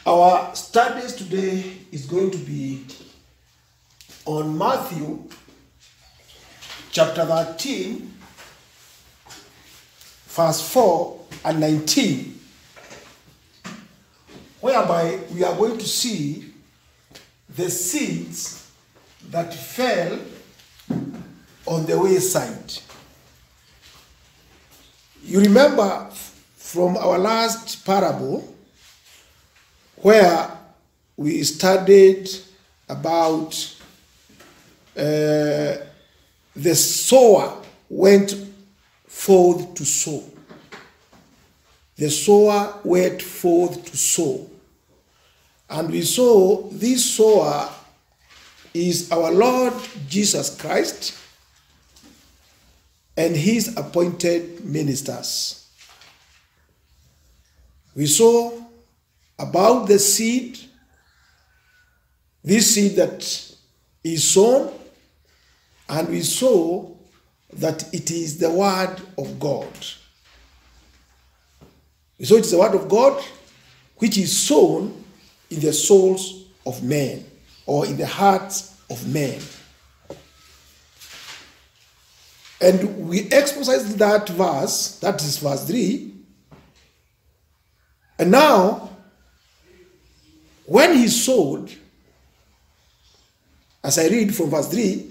Our studies today is going to be on Matthew chapter 13, verse 4 and 19, whereby we are going to see the seeds that fell on the wayside. You remember from our last parable where we studied about the sower went forth to sow. The sower went forth to sow. And we saw this sower is our Lord Jesus Christ and his appointed ministers. We saw about the seed, this seed that is sown, and we saw that it is the word of God. We saw it is the word of God which is sown in the souls of men, or in the hearts of men. And we exercised that verse, that is verse 3. And now, when he sowed, as I read from verse 3,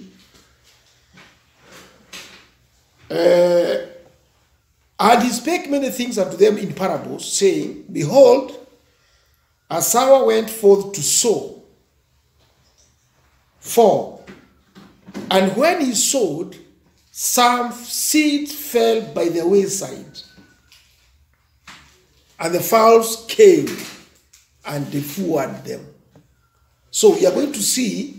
and he spake many things unto them in parables, saying, Behold, a sower went forth to sow. 4. And when he sowed, some seed fell by the wayside, and the fowls came and devoured them. So we are going to see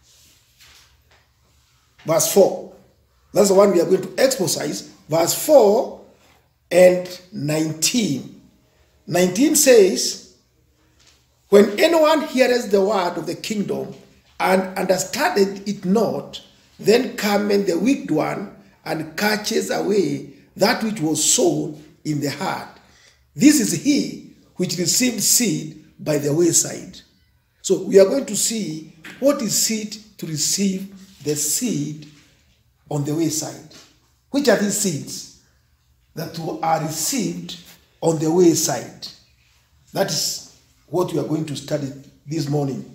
verse 4. That's the one we are going to exercise. Verse 4 and 19. 19 says, When anyone heareth the word of the kingdom and understandeth it not, then cometh the wicked one and catches away that which was sown in the heart. This is he which received seed by the wayside. So we are going to see what is it to receive the seed on the wayside. Which are these seeds that are received on the wayside? That is what we are going to study this morning.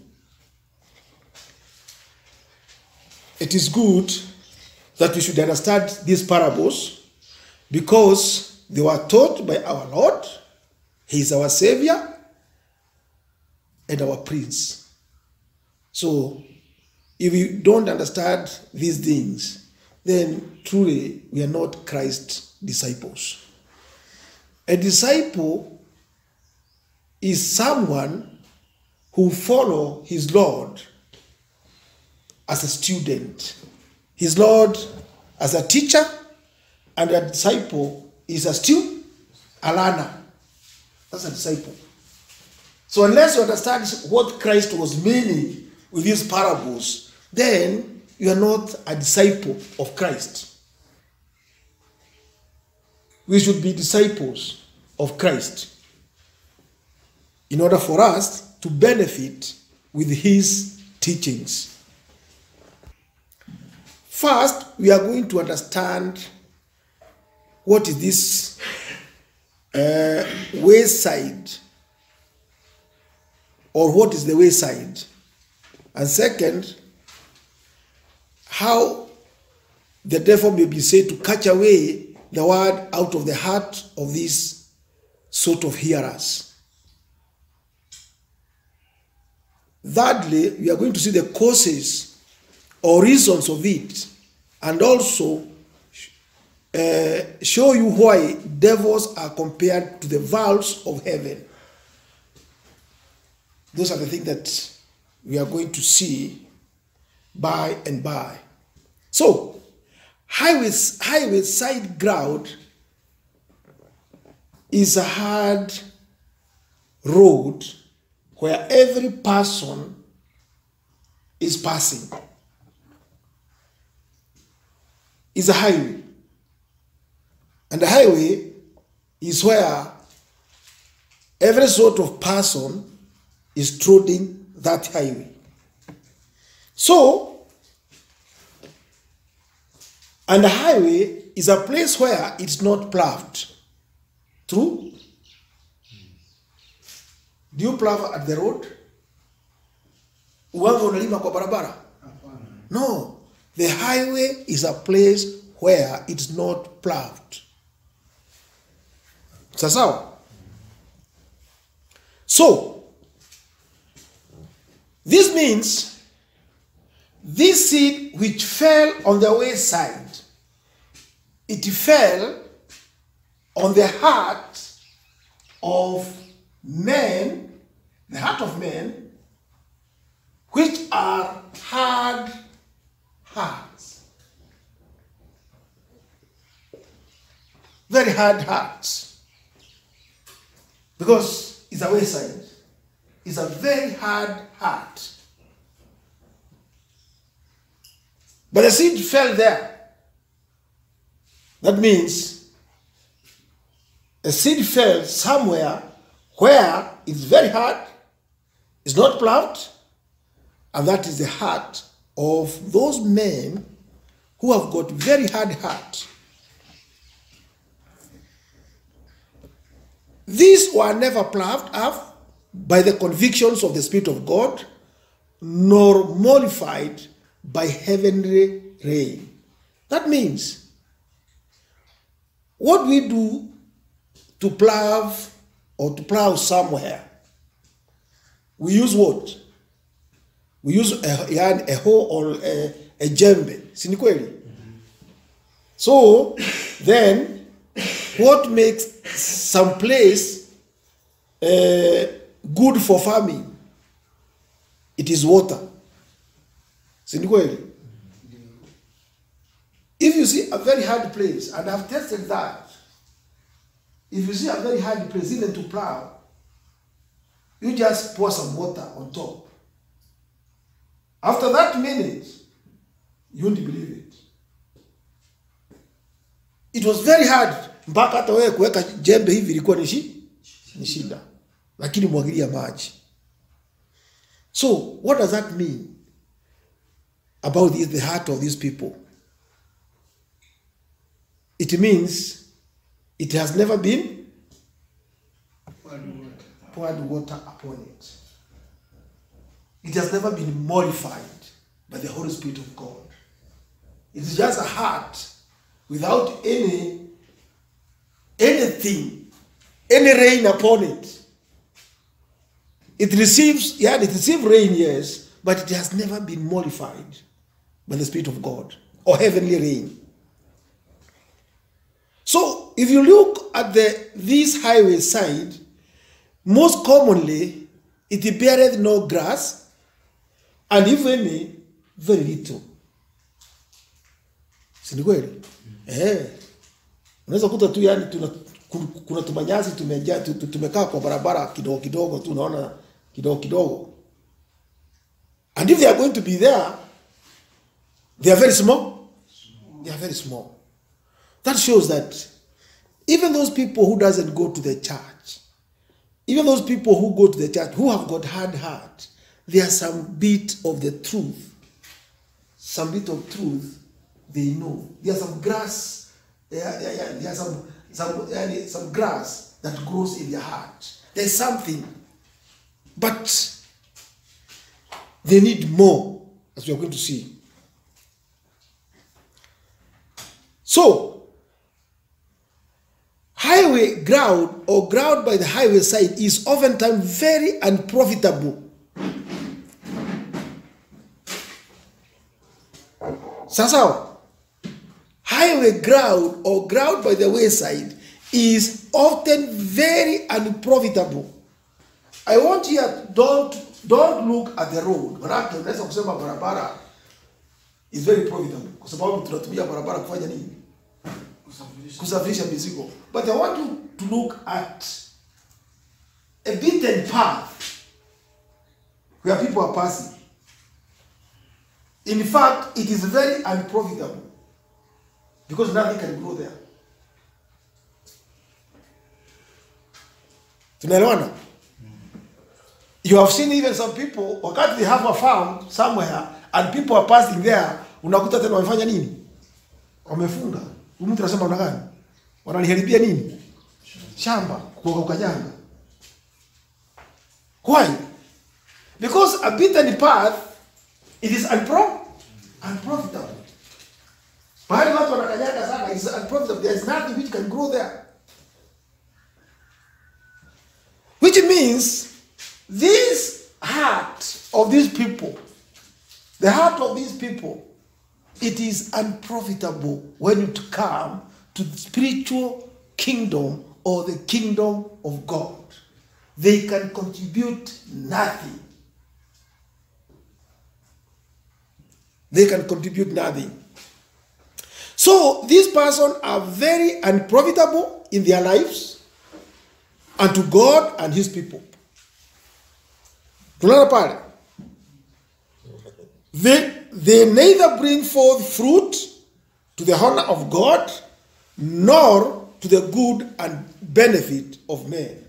It is good that we should understand these parables because they were taught by our Lord. He is our Savior and our Prince. So, if we don't understand these things, then truly we are not Christ's disciples. A disciple is someone who follows his Lord as a student, his Lord as a teacher, and a disciple is a student, a learner. That's a disciple. So unless you understand what Christ was meaning with these parables, then you are not a disciple of Christ. We should be disciples of Christ in order for us to benefit with his teachings. First, we are going to understand what is this wayside, or what is the wayside. And second, how the devil may be said to catch away the word out of the heart of these sort of hearers. Thirdly, we are going to see the causes or reasons of it, and also show you why devils are compared to the fowls of heaven. Those are the things that we are going to see by and by. So, highway-side ground is a hard road where every person is passing. It's a highway. And the highway is where every sort of person is trotting that highway. So, and the highway is a place where it's not plowed. True? Do you plow at the road? Uwanga unalima kwa barabara? No. The highway is a place where it's not plowed. Sasa. So, this means this seed which fell on the wayside, it fell on the heart of men, the heart of men, which are hard hearts. Very hard hearts. Because it's a wayside. It's a very hard heart. But the seed fell there. That means a seed fell somewhere where it's very hard, it's not plowed, and that is the heart of those men who have got very hard heart. These were never plowed up by the convictions of the Spirit of God, nor mollified by heavenly rain. That means what we do to plow or to plow somewhere, we use what? We use a hoe or a djembe. Si ni kweli? So then, what makes some place good for farming? It is water. Si ni kweli? If you see a very hard place, and I've tested that, if you see a very hard place, even to plow, you just pour some water on top. After that minute, you won't believe it. It was very hard. Mpaka hata wewe kuweka jembe hivi ilikuwa ni shida. Lakini mwagilia maji. So, what does that mean about the heart of these people? It means it has never been poured water upon it. It has never been modified by the Holy Spirit of God. It is just a heart without anything, any rain upon it. It receives rain, yes, but it has never been modified by the Spirit of God or heavenly rain. So, if you look at this highway side, most commonly, it beareth no grass, and if any, very little. Si ni kweli? Unaweza kuta tu yani kuna tumanyasi tumekaa kwa barabara kidogo kidogo tu unaona kidogo kidogo. And if they are going to be there, they are very small. They are very small. That shows that even those people who doesn't go to the church, even those people who go to the church, who have got hard heart, there are some bit of the truth. Some bit of truth they know. There's some grass. There's some grass that grows in their heart. There's something, but they need more, as we are going to see. So, highway ground or ground by the highway side is oftentimes very unprofitable. Sasa, highway ground or ground by the wayside is often very unprofitable. I want here, don't look at the road. Manake unaweza kusema barabara is very profitable. Kwa sababu tunatumia barabara kufanya nini? Kusafirisha mizigo. But I want you to look at a beaten path where people are passing. In fact, it is very unprofitable because nothing can grow there. Tunaelewana? You have seen even some people, wakati they have a farm somewhere and people are passing there, unakuta tena wamefanya nini? Wamefunga. Mtu anasema una gani? Wananiharibia nini? Shamba kwa ukanyanga. Why? Because a beaten path, it is unprofitable. Pahali watu wanakanyanga sana, it is unprofitable. There is nothing which can grow there. Which means this heart of these people, the heart of these people, it is unprofitable when you come to the spiritual kingdom or the kingdom of God. They can contribute nothing. They can contribute nothing. So these persons are very unprofitable in their lives and to God and his people. Tunaona pale. They neither bring forth fruit to the honor of God nor to the good and benefit of men.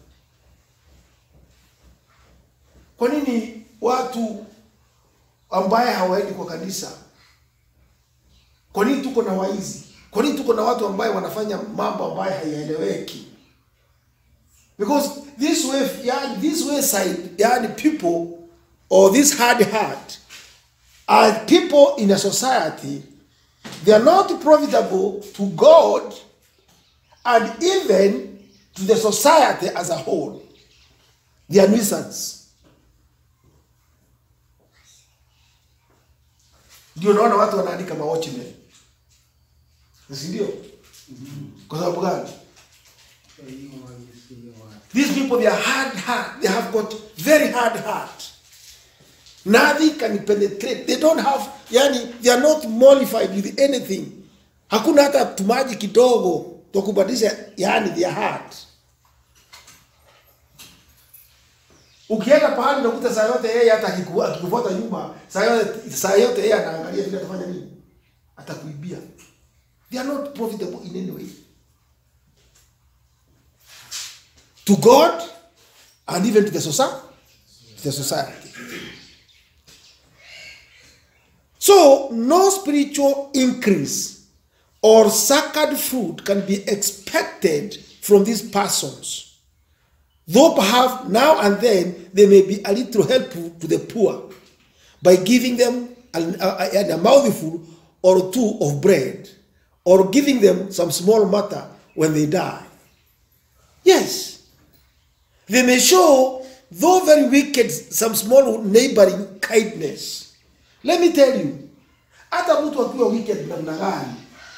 Kwa nini watu ambaye hawaendi kwa kanisa? Kwa nini tuko na waizi? Kwa nini tuko na watu ambaye wanafanya mambo ambaye haieleweki? Because this wayside, yani people, or this hard heart, are people in a society. They are not profitable to God and even to the society as a whole. They are nuisance. Ndio naona watu wanaandika watchmen. Ndio? Kwa sababu gani? These people, they are hard heart. They have got very hard heart. Nothing can penetrate. They don't have, they are not mollified with anything. Hakuna hata tumaji kidogo tukubadilisha their heart. Ukienda pahali unakuta saa yote yeye hata akikufuata nyuma, saa yote yeye anaangalia vile atafanya nini? Atakuibia. They are not profitable in any way. To God and even to the society. So, no spiritual increase or sacred fruit can be expected from these persons. Though perhaps now and then they may be a little helpful to the poor by giving them a mouthful or two of bread or giving them some small matter when they die. Yes. They may show, though very wicked, some small neighboring kindness. Let me tell you, hata mtu akiwa wicked namna gani,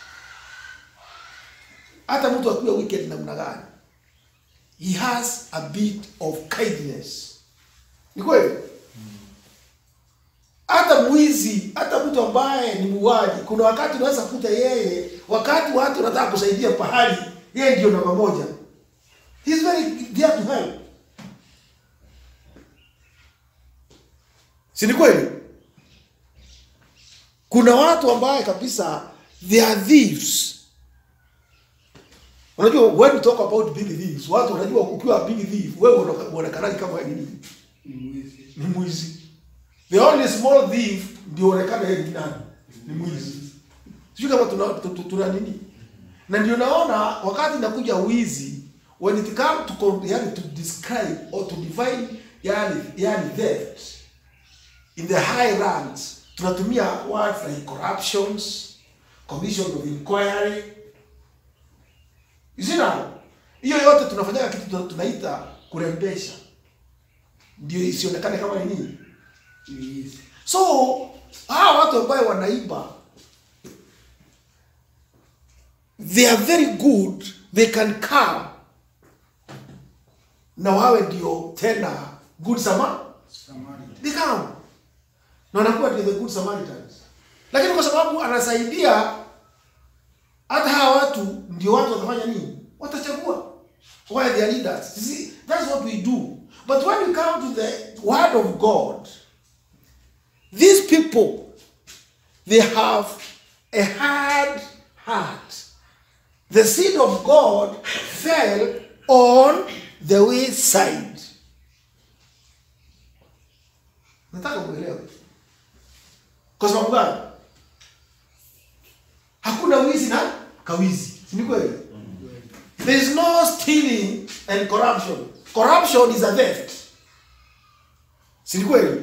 he has a bit of kindness. Ni kweli? Hata mwizi, hata mtu ambaye ni muuaji, kuna wakati unaweza kukuta yeye, wakati watu wanataka kusaidia pahali, yeye ndio namba moja. He is very there to help. Si ni kweli? Kuna watu ambaye kabisa they are thieves. Unajua when we talk about being thieves, watu wanajua ukiwa being thief, wewe unaonekana kama nini? Ni mwizi. The only small thief ndio unaonekana yeye ni nani? Ni mwizi. Sio kama tuna nini? Na ndio naona wakati nakuja wizi, when it comes to describe or to define theft in the high ranks, tunatumia words like corruptions, commission of inquiry. You see now? Hiyo yote tunafanya kitu tunaita kurembesha. Ndio isionekane kama ni nini? So, hawa watu ambao wanaiba, they are very good, they can come. Na wawe ndio tena good Samaritan. They come. Na wanakuwa the good Samaritans. Lakini kwa sababu anasaidia, hata hawa watu ndio watu watafanya nini? Watachagua. Why they are leaders. You see, that's what we do. But when we come to the word of God, these people, they have a hard heart. The seed of God fell on the wayside. Nataka muelewe. Kwa sababu gani? Hakuna wizi na kawizi. Ni kweli? There is no stealing and corruption. Corruption is a theft. Si kweli?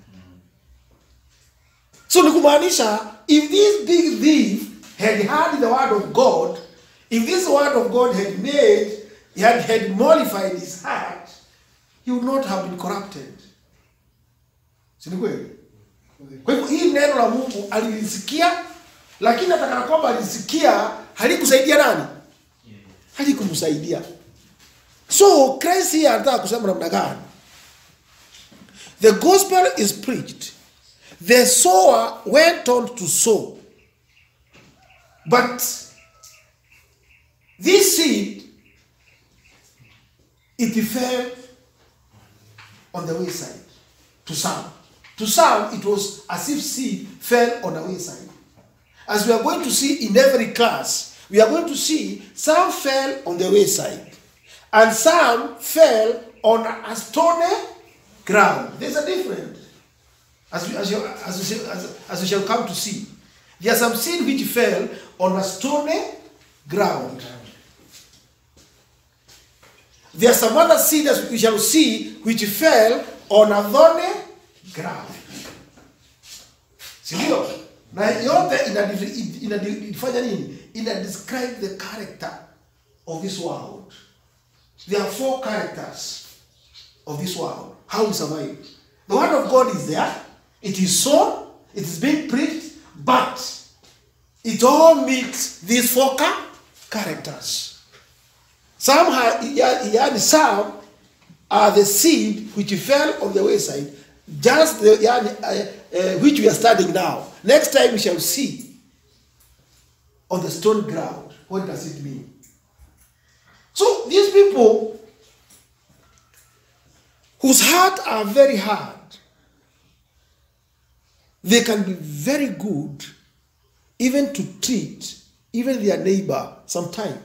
So ni kumaanisha, if this big thief had heard the word of God, if this word of God had mollified his heart, he would not have been corrupted. Si ni kweli? Kwa hivyo hii neno la Mungu alilisikia, lakini atakana kwamba alisikia halikusaidia nani? Halikumsaidia. So Christ here anataka kusema namna gani? The gospel is preached. The sower went on to sow. But this seed, it fell on the wayside to some. To some, it was as if seed fell on the wayside. As we are going to see in every class, we are going to see some fell on the wayside and some fell on a stony ground. There's a difference. As we shall come to see. There are some seed which fell on a stony ground. There are some other seed, as we shall see, which fell on a thorny ground. Sindio? Na yote inafanya nini? Describe the character of this world. There are 4 characters of this world. How we survive. The word of God is there. It is sown. It is being preached. But it all meets these 4 characters. Some are the seed which fell on the wayside. Just which we are studying now. Next time we shall see on the stone ground. What does it mean? So these people whose hearts are very hard, they can be very good even to treat even their neighbor sometime.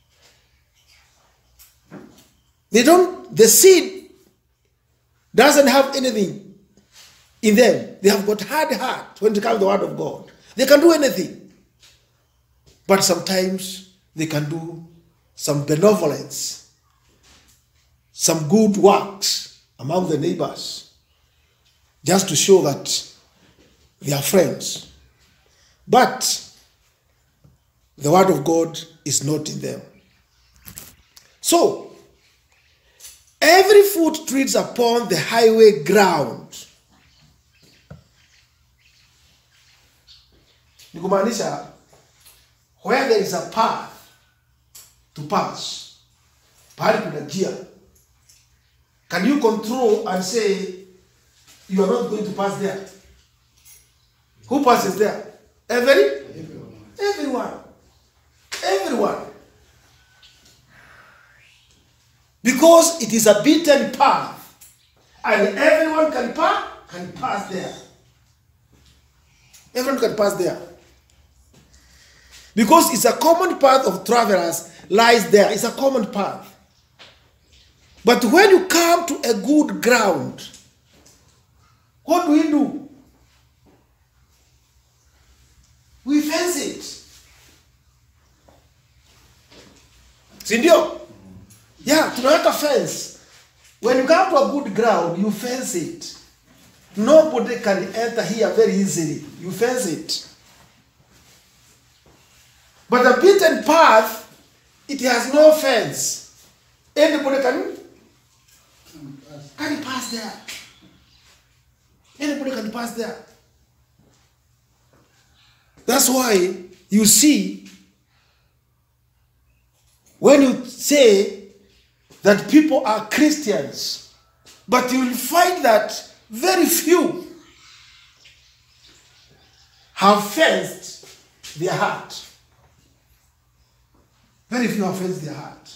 The seed doesn't have anything in them. They have got hard heart when it comes to the word of God. They can do anything. But sometimes they can do some benevolence, some good works among the neighbors, just to show that they are friends. But the word of God is not in them. So, every foot treads upon the highway ground. Nikumaanisha, where there is a path to pass, pahali kuna njia, can you control and say you are not going to pass there? Who passes there? Everyone. Because it is a beaten path, and everyone can pass there. Everyone can pass there. Because it's a common path of travelers lies there. It's a common path. But when you come to a good ground, what do? We fence it. Sindio? Yeah, tunaweka fence. When you come to a good ground, you fence it. Nobody can enter here very easily. You fence it. But the beaten path, it has no fence. Anybody can pass there. Anybody can pass there. That's why you see, when you say that people are Christians, but you will find that very few have fenced their heart. Very few have fenced their heart.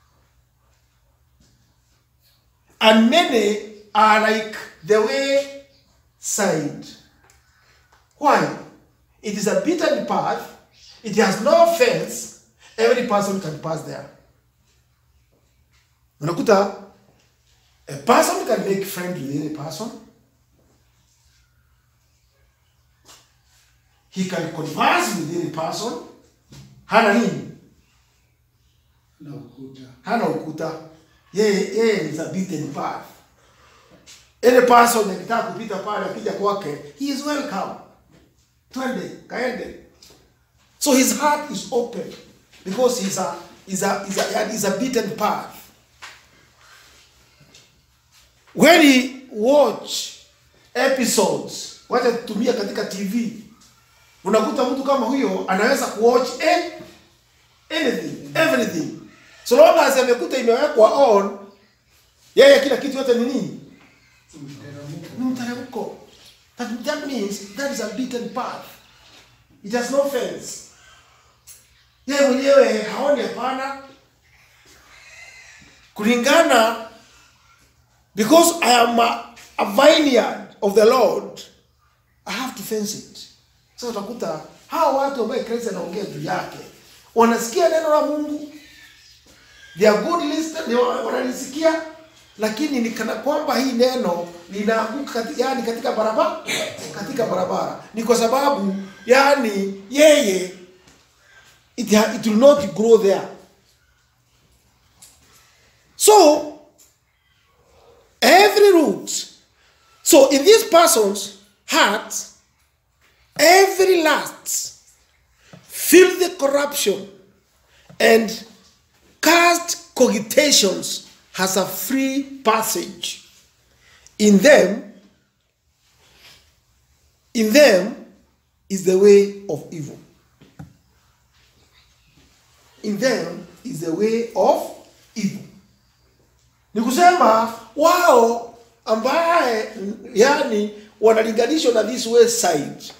And many are like the wayside. Why? It is a beaten path. It has no fence. Every person can pass there. Unakuta, a person can make friends with any person. he can converse with any person. Hana nini? Hana ukuta. Yeye is a beaten path. Any person akitaka kupita pale akija kwake, he is welcome. Twende, kaende. So his heart is open because he's a beaten path. When he watch episodes, wacha tutumia katika TV, unakuta mtu kama huyo anaweza kuwatch anything, everything. So long as amekuta imewekwa on, yeye kila kitu yote ni nini? Mteremko. That means that is a beaten path. It has no fence. Yeye mwenyewe haoni hapana. Kulingana, because I am a vineyard of the Lord, I have to fence it. So utakuta hao watu ambao Kristo anaongea juu yake wanasikia neno la Mungu, they are good listeners, wanalisikia, lakini ni kana kwamba hii neno linaanguka katika barabara. Ni kwa sababu yani yeye it will not grow there. So every root, so in this person's heart, every lust, filthy corruption, and cursed cogitations has a free passage. In them is the way of evil. In them is the way of evil. Ni kusema wao ambaye yani wanalinganishwa na this Wayside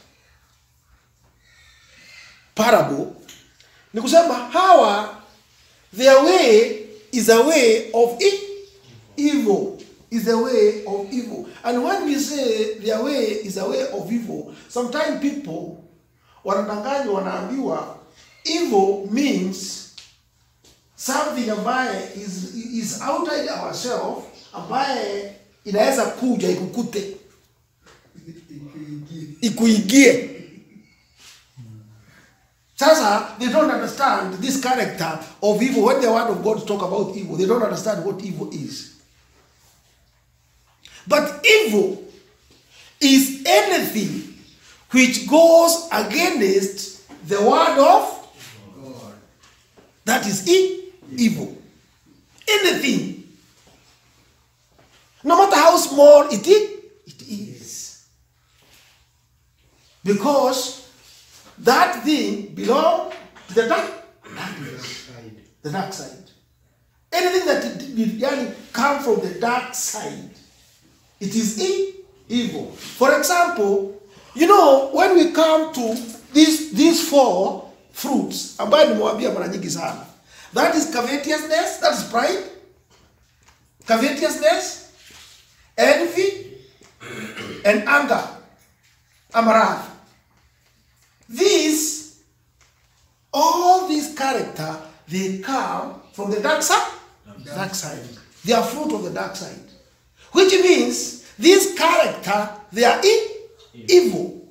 parable, ni kusema hawa, their way is a way of evil. Is a way of evil. And when we say their way is a way of evil, sometimes people wanadanganywa, wanaambiwa evil means something ambaye is outside ourselves, ambaye inaweza kuja ikukute, ikuigie. Sasa they don't understand this character of evil. When the word of God talk about evil, they don't understand what evil is. But evil is anything which goes against the word of God. That is evil. Anything. No matter how small it is. Because that thing belongs to the dark side. Anything that comes from the dark side, it is evil. For example, when we come to these four fruits, ambayo nimewambia mara nyingi sana, that is covetousness, that is pride, covetousness, envy, and anger, wrath. All these character, they come from the dark side. Dark side. They are fruit of the dark side. Which means this character, they are evil.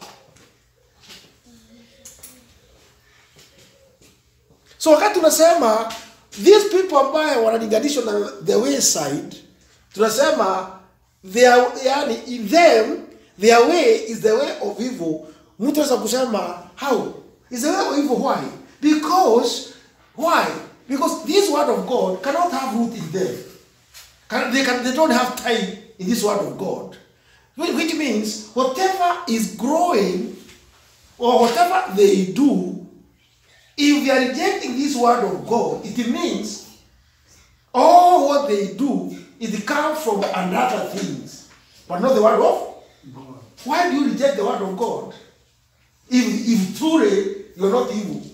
So wakati tunasema these people ambaye wanalinganishwa na the Wayside, tunasema in them their way is the way of evil. Mtu anaweza kusema how is the way of evil? Why? Because this word of God cannot have root in them. They don't have time in this word of God. Which means whatever is growing or whatever they do, if they are rejecting this word of God, it means all what they do is come from another things, but not the word of God. Why do you reject the word of God? If truly you are not evil.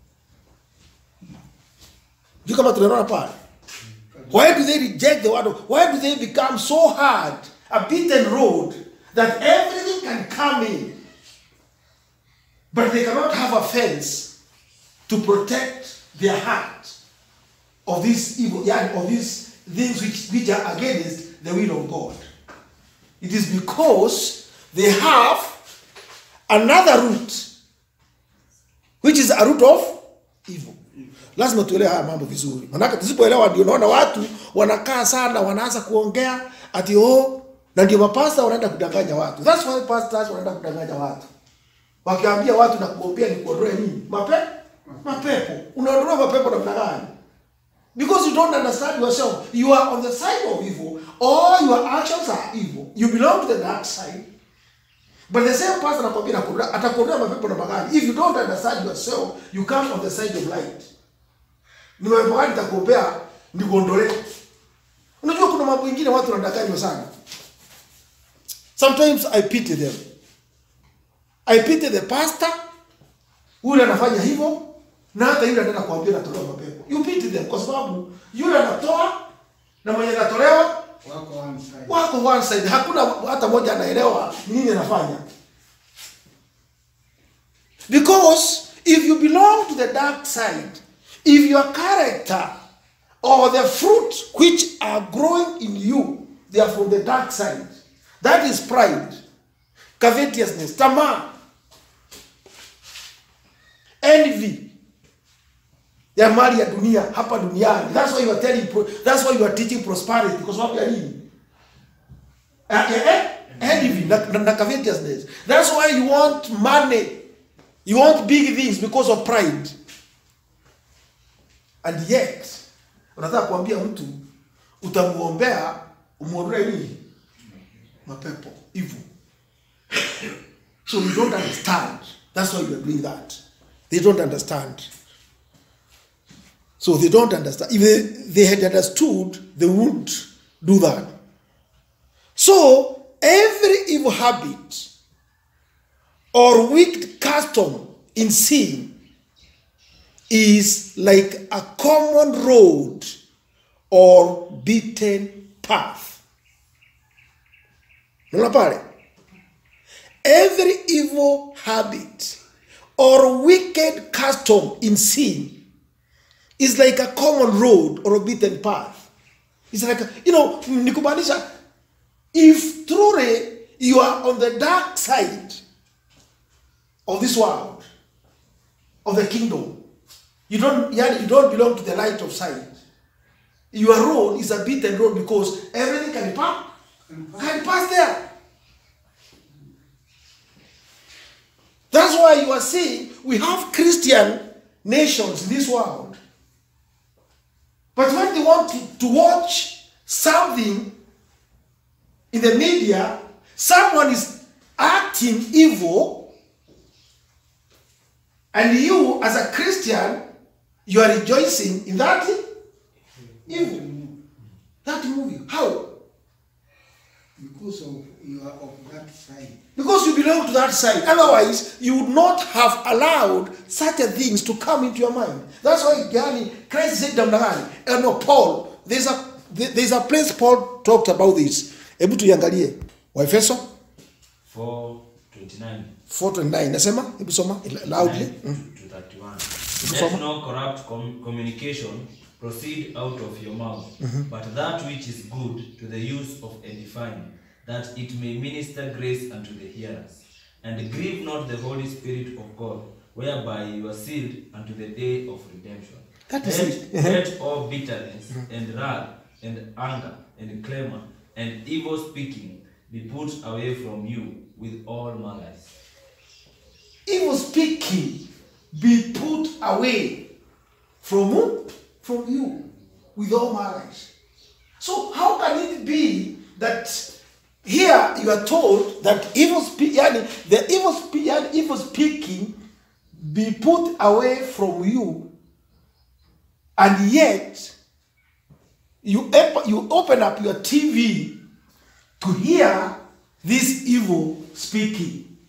Do you come to the other part? Why do they reject the word of? Why do they become so hard, a beaten road, that everything can come in, but they cannot have a fence to protect their heart of this evil, of these things which are against the will of God? It is because they have another root, which is a root of evil. Lazima tuelewe haya mambo vizuri. Maana tusipoelewa ndio naona watu wanakaa sana wanaanza kuongea ati na ndio mapasta wanaenda kudanganya watu. That's why pastors wanaenda kudanganya watu. Wakiambia watu na kuombea ni kuondoe nini? Mapepo. Unaondoa mapepo namna gani? Because you don't understand yourself. You are on the side of evil. All your actions are evil. You belong to the dark side. But the same person atakuondoa mapepo namna gani? If you don't understand yourself, you come on the side of light. Ni mapepo gani takuombea ni kuondolee? Unajua kuna mambo mengine watu wanadanganywa sana. Sometimes I pity them. I pity the pastor yule anafanya hivyo na hata yule anaenda kuambia natolewa mapepo. You pity them kwa sababu yule anatoa na mwenye anatolewa wako one side. Hakuna hata mmoja anaelewa nini anafanya. Because if you belong to the dark side, if your character or the fruit which are growing in you, they are from the dark side. That is pride, covetousness, tamaa, envy, ya mali ya dunia hapa duniani. That's why you are teaching prosperity, because what you are doing, envy, na covetousness. That's why you want money, you want big things because of pride. And yet unataka kuambia mtu utamuombea umuondoe nini? Mapepo, evil. So you don't understand. That's why you are doing that. They don't understand. So they don't understand. If they had understood, they wouldn't do that. So every evil habit or wicked custom in sin is like a common road or beaten path. Every evil habit or wicked custom in sin is like a common road or a beaten path. It's like, nikubanisha, if truly you are on the dark side of this world, of the kingdom, you don't belong to the light of sight. Your road is a beaten road because everything can pass there. That's why you are seeing we have Christian nations in this world. But when they want to watch something in the media, someone is acting evil, and you as a Christian, you are rejoicing in that evil. That movie. How? Because you are of that side. Because you belong to that side. Otherwise, you would not have allowed such things to come into your mind. That's why Christ said, Paul, there's a place Paul talked about this. Hebu tuiangalie. Waefeso 4:29. 4:29. Nasema? Hebu soma loudly. To 31. Let no corrupt communication proceed out of your mouth, but that which is good to the use of edifying, that it may minister grace unto the hearers. And grieve not the Holy Spirit of God, whereby you are sealed unto the day of redemption. That is it. Let all bitterness and wrath and anger and clamor and evil speaking be put away from you with all malice. Evil speaking be put away from whom? From you with all malice. So how can it be that here you are told that evil speaking be put away from you, and yet you open up your TV to hear this evil speaking?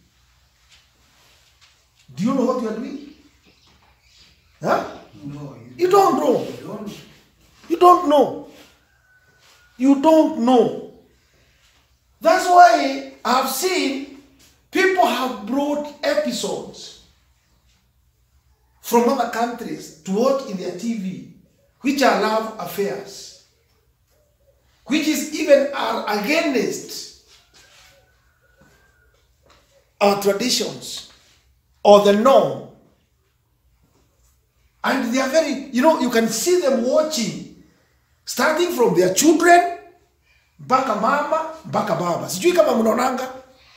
Do you know what you are doing? Huh? No, you don't know. You don't know. You don't know. That's why I've seen people have brought episodes from other countries to watch in their TV, which are love affairs, which is even are against our traditions or the norm. And they are very, you can see them watching, starting from their children, mpaka mama, mpaka baba. Sijui kama mnaonanga.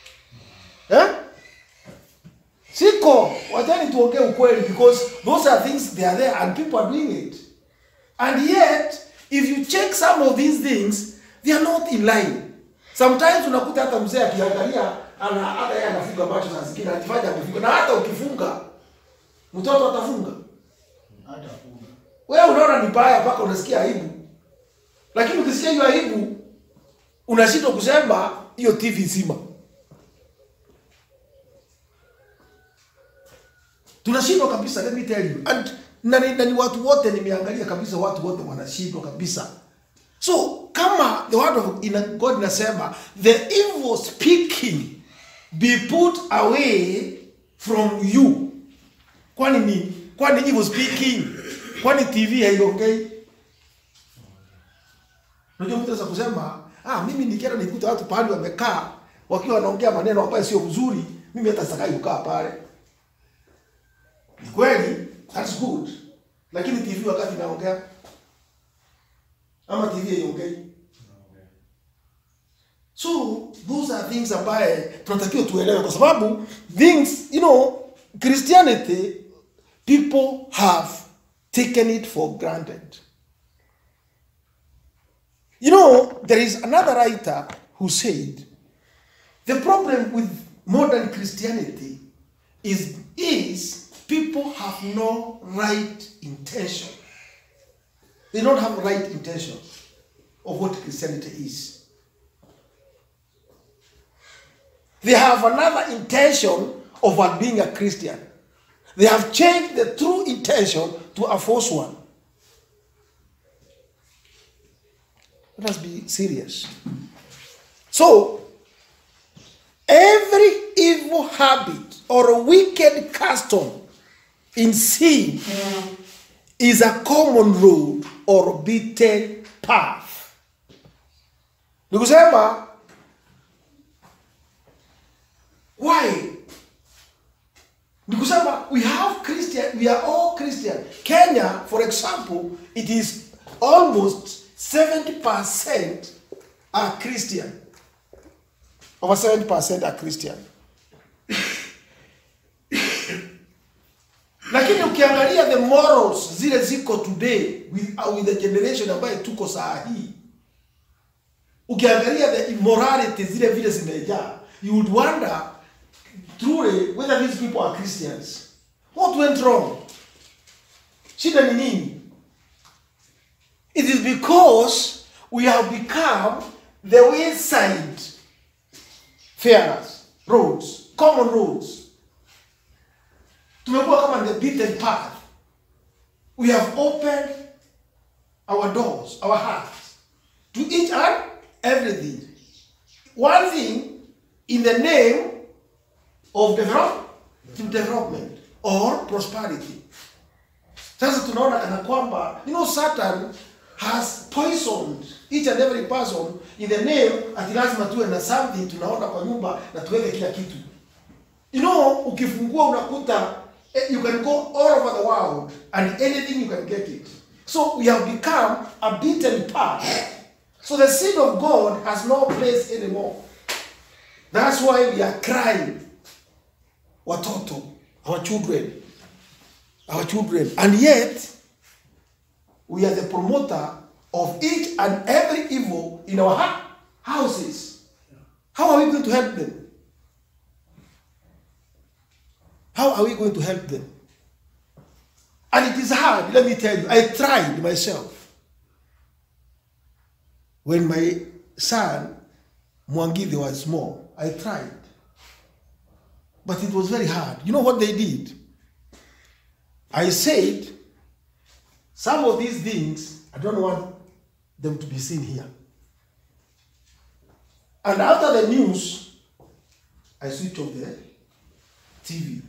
Siko, wachani tuongee ukweli, because those are things, they are there and people are doing it. And yet, if you check some of these things, they are not in line. Sometimes unakuta hata mzee akiangalia hata yeye anafunga macho na zingine anajifanya amefunga, na hata ukifunga mtoto atafunga. Hatafunga. Wewe unaona ni baya mpaka unasikia aibu. Lakini ukisikia hiyo aibu unashindwa kusema hiyo TV zima. Tunashindwa kabisa, let me tell you. And nani watu wote nimeangalia kabisa, watu wote wanashindwa kabisa. So kama the word of God inasema the evil speaking be put away from you. Kwani evil speaking? Kwani TV haiongei? Unajua mtu anaweza kusema, mimi nikienda nikuta watu pale wamekaa wakiwa wanaongea maneno ambayo sio mzuri, mimi hata sitakai kukaa pale. Ni kweli, that's good. Lakini TV wakati inaongea, ama TV haiongei. So those are things ambaye tunatakiwa tuelewe, kwa sababu things, Christianity, people have taken it for granted. There is another writer who said, the problem with modern Christianity is people have no right intention. They don't have right intention of what Christianity is. They have another intention of what being a Christian. They have changed the true intention to a false one. Let us be serious. So, every evil habit or a wicked custom in sin is a common road or beaten path. Nikusema, why? Nikusema, we are all Christian. Kenya, for example, it is almost 70% are Christian. Over 70% are Christian. Lakini ukiangalia the morals zile ziko today with the generation ambayo tuko saa hii, ukiangalia the immorality zile vile zimejaa, you would wonder truly whether these people are Christians. What went wrong? Shida ni nini? It is because we have become the wayside farers, roads, common roads. Tumekuwa kama the beaten path. We have opened our doors, our hearts to each and everything. One thing in the name of development or prosperity. Sasa tunaona kana kwamba, Satan has poisoned each and every person in the name ati lazima tuwe na something tunaona kwa nyumba na tuweke kila kitu. Ukifungua unakuta you can go all over the world and anything you can get it. So we have become a beaten path. So the seed of God has no place anymore. That's why we are crying. Watoto, our children. And yet, we are the promoter of each and every evil in our houses. How are we going to help them? How are we going to help them? And it is hard, let me tell you. I tried myself. When my son, Mwangidi, was small, I tried. But it was very hard. You know what they did? I said, some of these things, I don't want them to be seen here. And after the news, I switched off the TV.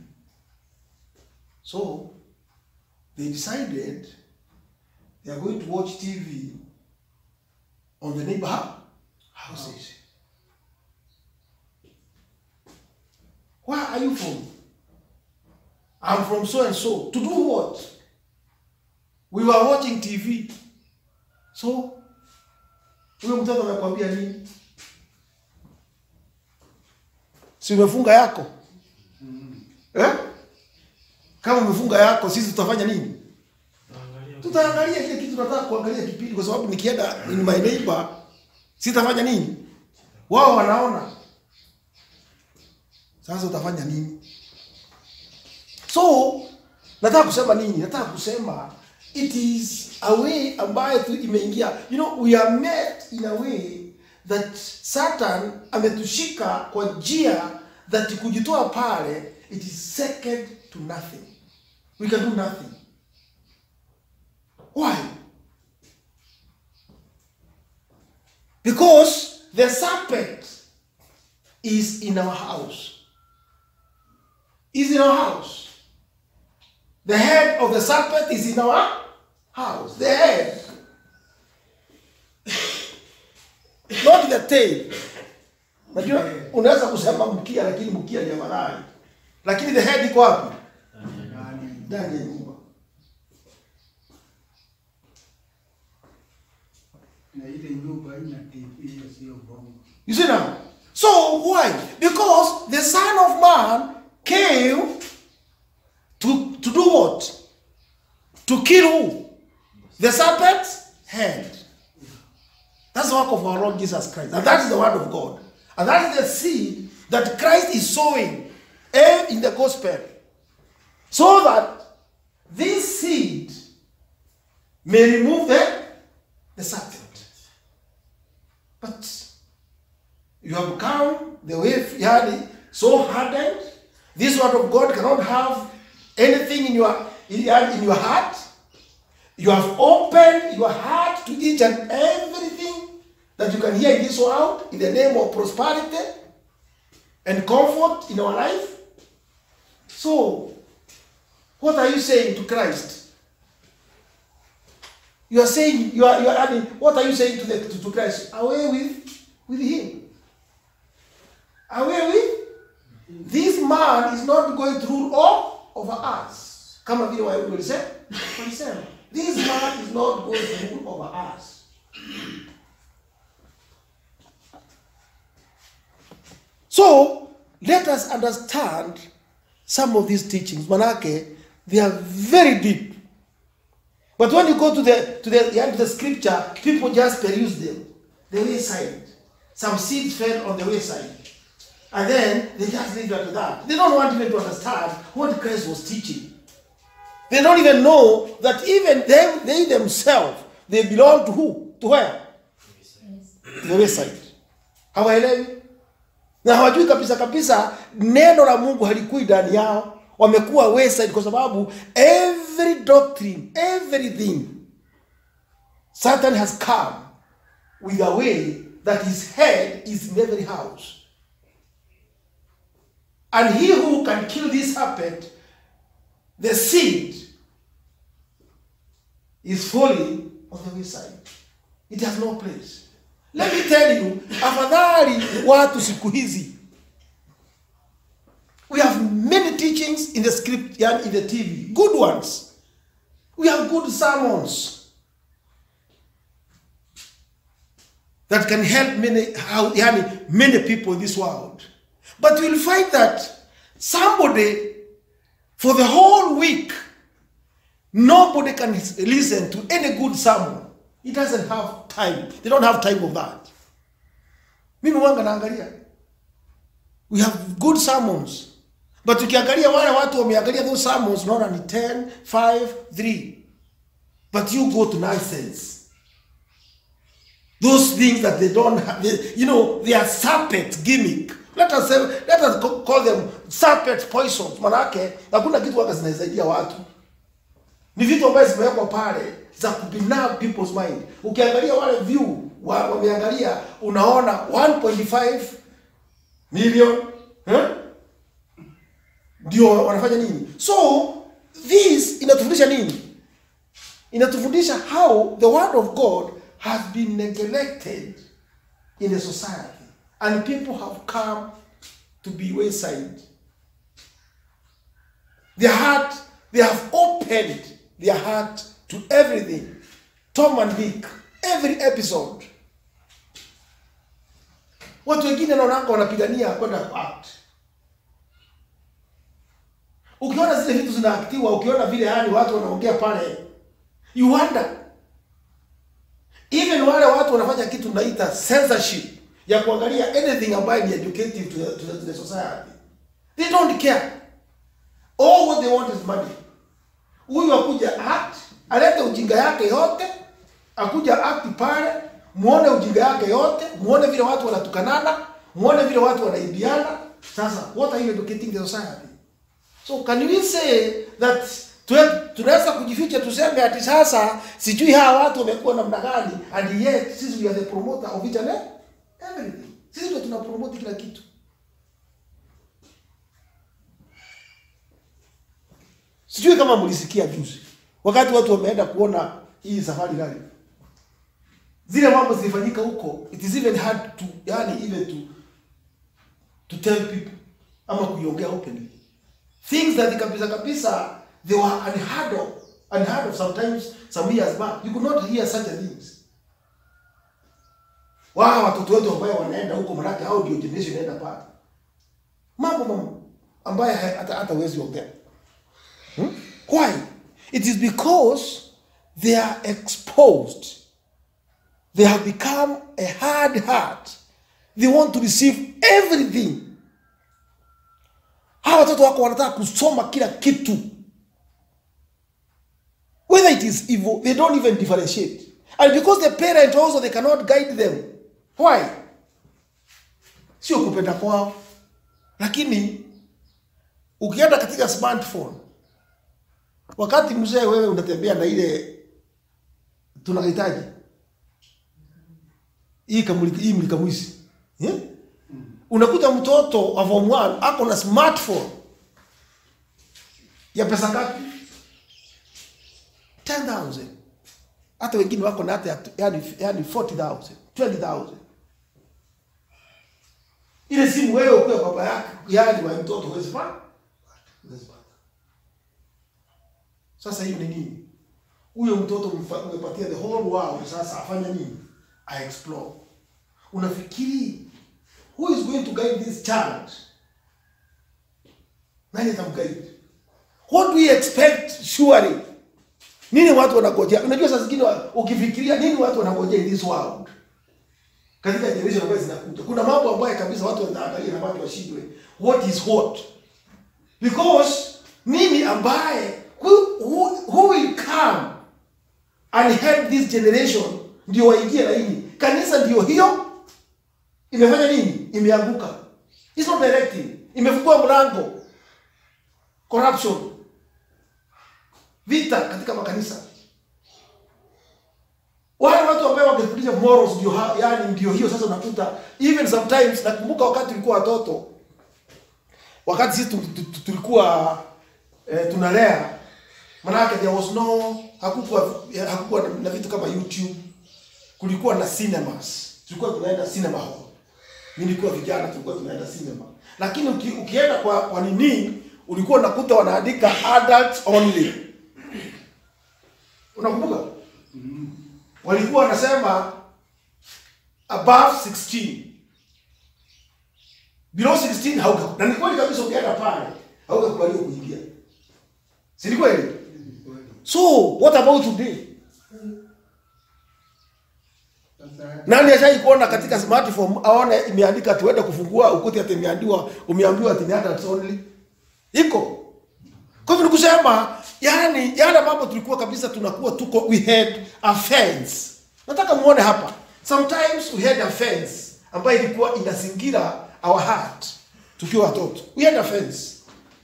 So, they decided they are going to watch TV on the neighbor houses. Where are you from? I'm from so and so. To do what? We were watching TV. So, huyo mtoto amekwambia nini? Si umefunga yako? Kama umefunga yako, sisi tutafanya nini? Tutaangalia kile kitu tunataka kuangalia kipindi, kwa sababu nikienda in my neighbor, sitafanya nini? Wao wanaona. Sasa utafanya nini? So, nataka kusema nini? Nataka kusema it is a way ambayo tu imeingia. You know, we are met in a way that Satan ametushika kwa njia that kujitoa pale, it is second to nothing. We can do nothing. Why? Because the serpent is in our house. Is in our house. The head of the serpent is in our house. The head. Not the tail. Unajua unaweza kusema mkia, lakini mkia ni afadhali. Lakini the head iko wapi? Ndani ya nyumba. Na ile nyumba ina TV sio bongo. You see now? So why? Because the Son of Man came to do what? To kill who? The serpent's head. That's the work of our Lord Jesus Christ. And that is the word of God. And that is the seed that Christ is sowing in the gospel. So that this seed may remove the serpent. But you have become the way so hardened. This word of God cannot have anything in your heart. You have opened your heart to each and everything that you can hear in this world in the name of prosperity and comfort in our life. So, what are you saying to Christ? You are saying, what are you saying to Christ? Away with him. Away with? This man is not going to rule all over us. Kama vile Wayahudi walisema. This man is not going to rule over us. So, let us understand some of these teachings. Manake, they are very deep. But when you go to the scripture, people just peruse them. The wayside. Some seeds fell on the wayside. And then they just leave it at that. They don't want even to understand what Christ was teaching. They don't even know that even they themselves, they belong to who? To where? The wayside. Hawaelewi? Na hawajui kabisa neno la Mungu halikui ndani yao. Wamekuwa wayside kwa sababu every doctrine, everything, Satan has come with a way that his head is in every house. And he who can kill this serpent, the seed, is falling on the wayside. It has no place. Let me tell you, afadhali watu siku hizi. We have many teachings in the script and in the TV. Good ones. We have good sermons that can help many people in this world. But you'll find that somebody, for the whole week, nobody can listen to any good sermon. He doesn't have time. They don't have time of that. Mimi wanga naangalia. We have good sermons. But ukiangalia wale watu wameangalia those sermons, not only 10, 5, 3. But you go to nonsense. Those things that they don't have, they are serpent gimmick. Let us call them serpent poisons. Manake, hakuna kitu waka zinasaidia watu. Ni vitu ambazo zimewekwa pale za kubinab people's mind. Ukiangalia wale view wameangalia, unaona 1.5 million, ndio wanafanya nini? So this inatufundisha nini? Inatufundisha how the word of God has been neglected in the society, and people have come to be wayside. Their heart, they have opened their heart to everything. Tom and Dick, every episode. Watu wengine naonanga wanapigania kwenda kuact. Ukiona zile vitu zinaaktiwa, ukiona vile yani watu wanaongea pale, you wonder. Even wale watu wanafanya kitu tunaita censorship ya kuangalia anything ambayo ni educative to the society. They don't care. All what they want is money. Huyu akuja act, alete ujinga yake yote, akuja act pale, muone ujinga yake yote, muone vile watu wanatukanana, muone vile watu wanaibiana. Sasa, what are you educating the society? So can we say that tunaweza kujificha tuseme ati sasa sijui hawa watu wamekuwa namna gani, and yet sisi we are the promoter of it and everything. Sisi ndio tunapromote kila kitu. Sijui kama mlisikia juzi wakati watu wameenda kuona hii safari gani. Zile mambo zilifanyika huko, it is even hard to even to tell people ama kuiongea openly. Things that kabisa they were unheard of sometimes some years back. You could not hear such a things. Watoto wetu ambao wanaenda huko manake hao ndio generation inaenda pale. Mambo ambaye hata uwezi ongea. Why? It is because they are exposed. They have become a hard heart. They want to receive everything. Hawa watoto wako wanataka kusoma kila kitu. Whether it is evil, they don't even differentiate. And because the parent also, they cannot guide them. Why? Sio kupenda kwao. Lakini ukienda katika smartphone, wakati mzee wewe unatembea na ile tunahitaji hii mlikamwisi, unakuta mtoto wa form 1 ako na smartphone ya pesa ngapi? 10,000. Hata wengine wako na hata yani 40,000, 20,000. Ile simu wewe kwa baba yake yani wa mtoto huwezi pata. Sasa hiyo ni nini? Huyo mtoto umepatia the whole world, sasa afanya nini? I explore. Unafikiri who is going to guide this child? Nani atamguide? What do we expect surely? Nini watu wanangojea? Unajua sasa zingine ukifikiria nini watu wanangojea in this world? Katika generation ambayo zinakuja. Kuna mambo ambayo kabisa watu wanaangalia na watu washindwe. What is what? Because nini ambaye who will come and help this generation ndio waingie laini. Kanisa ndio hiyo imefanya nini? Imeanguka. It's not directing. Imefungua mlango. Corruption. Vita katika makanisa. Wale watu ambao wangefundisha morals ndio yani ndio hiyo sasa unakuta even sometimes nakumbuka wakati tulikuwa watoto. Wakati sisi tulikuwa tunalea, manake there was no hakukuwa na vitu kama YouTube. Kulikuwa na cinemas. Tulikuwa tunaenda cinema hall. Mimi nilikuwa vijana tulikuwa tunaenda cinema. Lakini ukienda kwa nini ulikuwa unakuta wanaandika adults only. Unakumbuka? Walikuwa wanasema above 16. Below 16 hauka. Na ni kweli kabisa ukienda pale haukakubaliwa kuingia. Si ni kweli? So, what about today? Nani ashai kuona katika smartphone aone imeandika tuende kufungua ukuti ati umeambiwa ati ni adults only? Iko. Kwa hivyo nikusema yani yale mambo tulikuwa kabisa tunakuwa tuko we had a fence. Nataka muone hapa. Sometimes we had a fence ambayo ilikuwa inazingira our heart tukiwa watoto. We had a fence.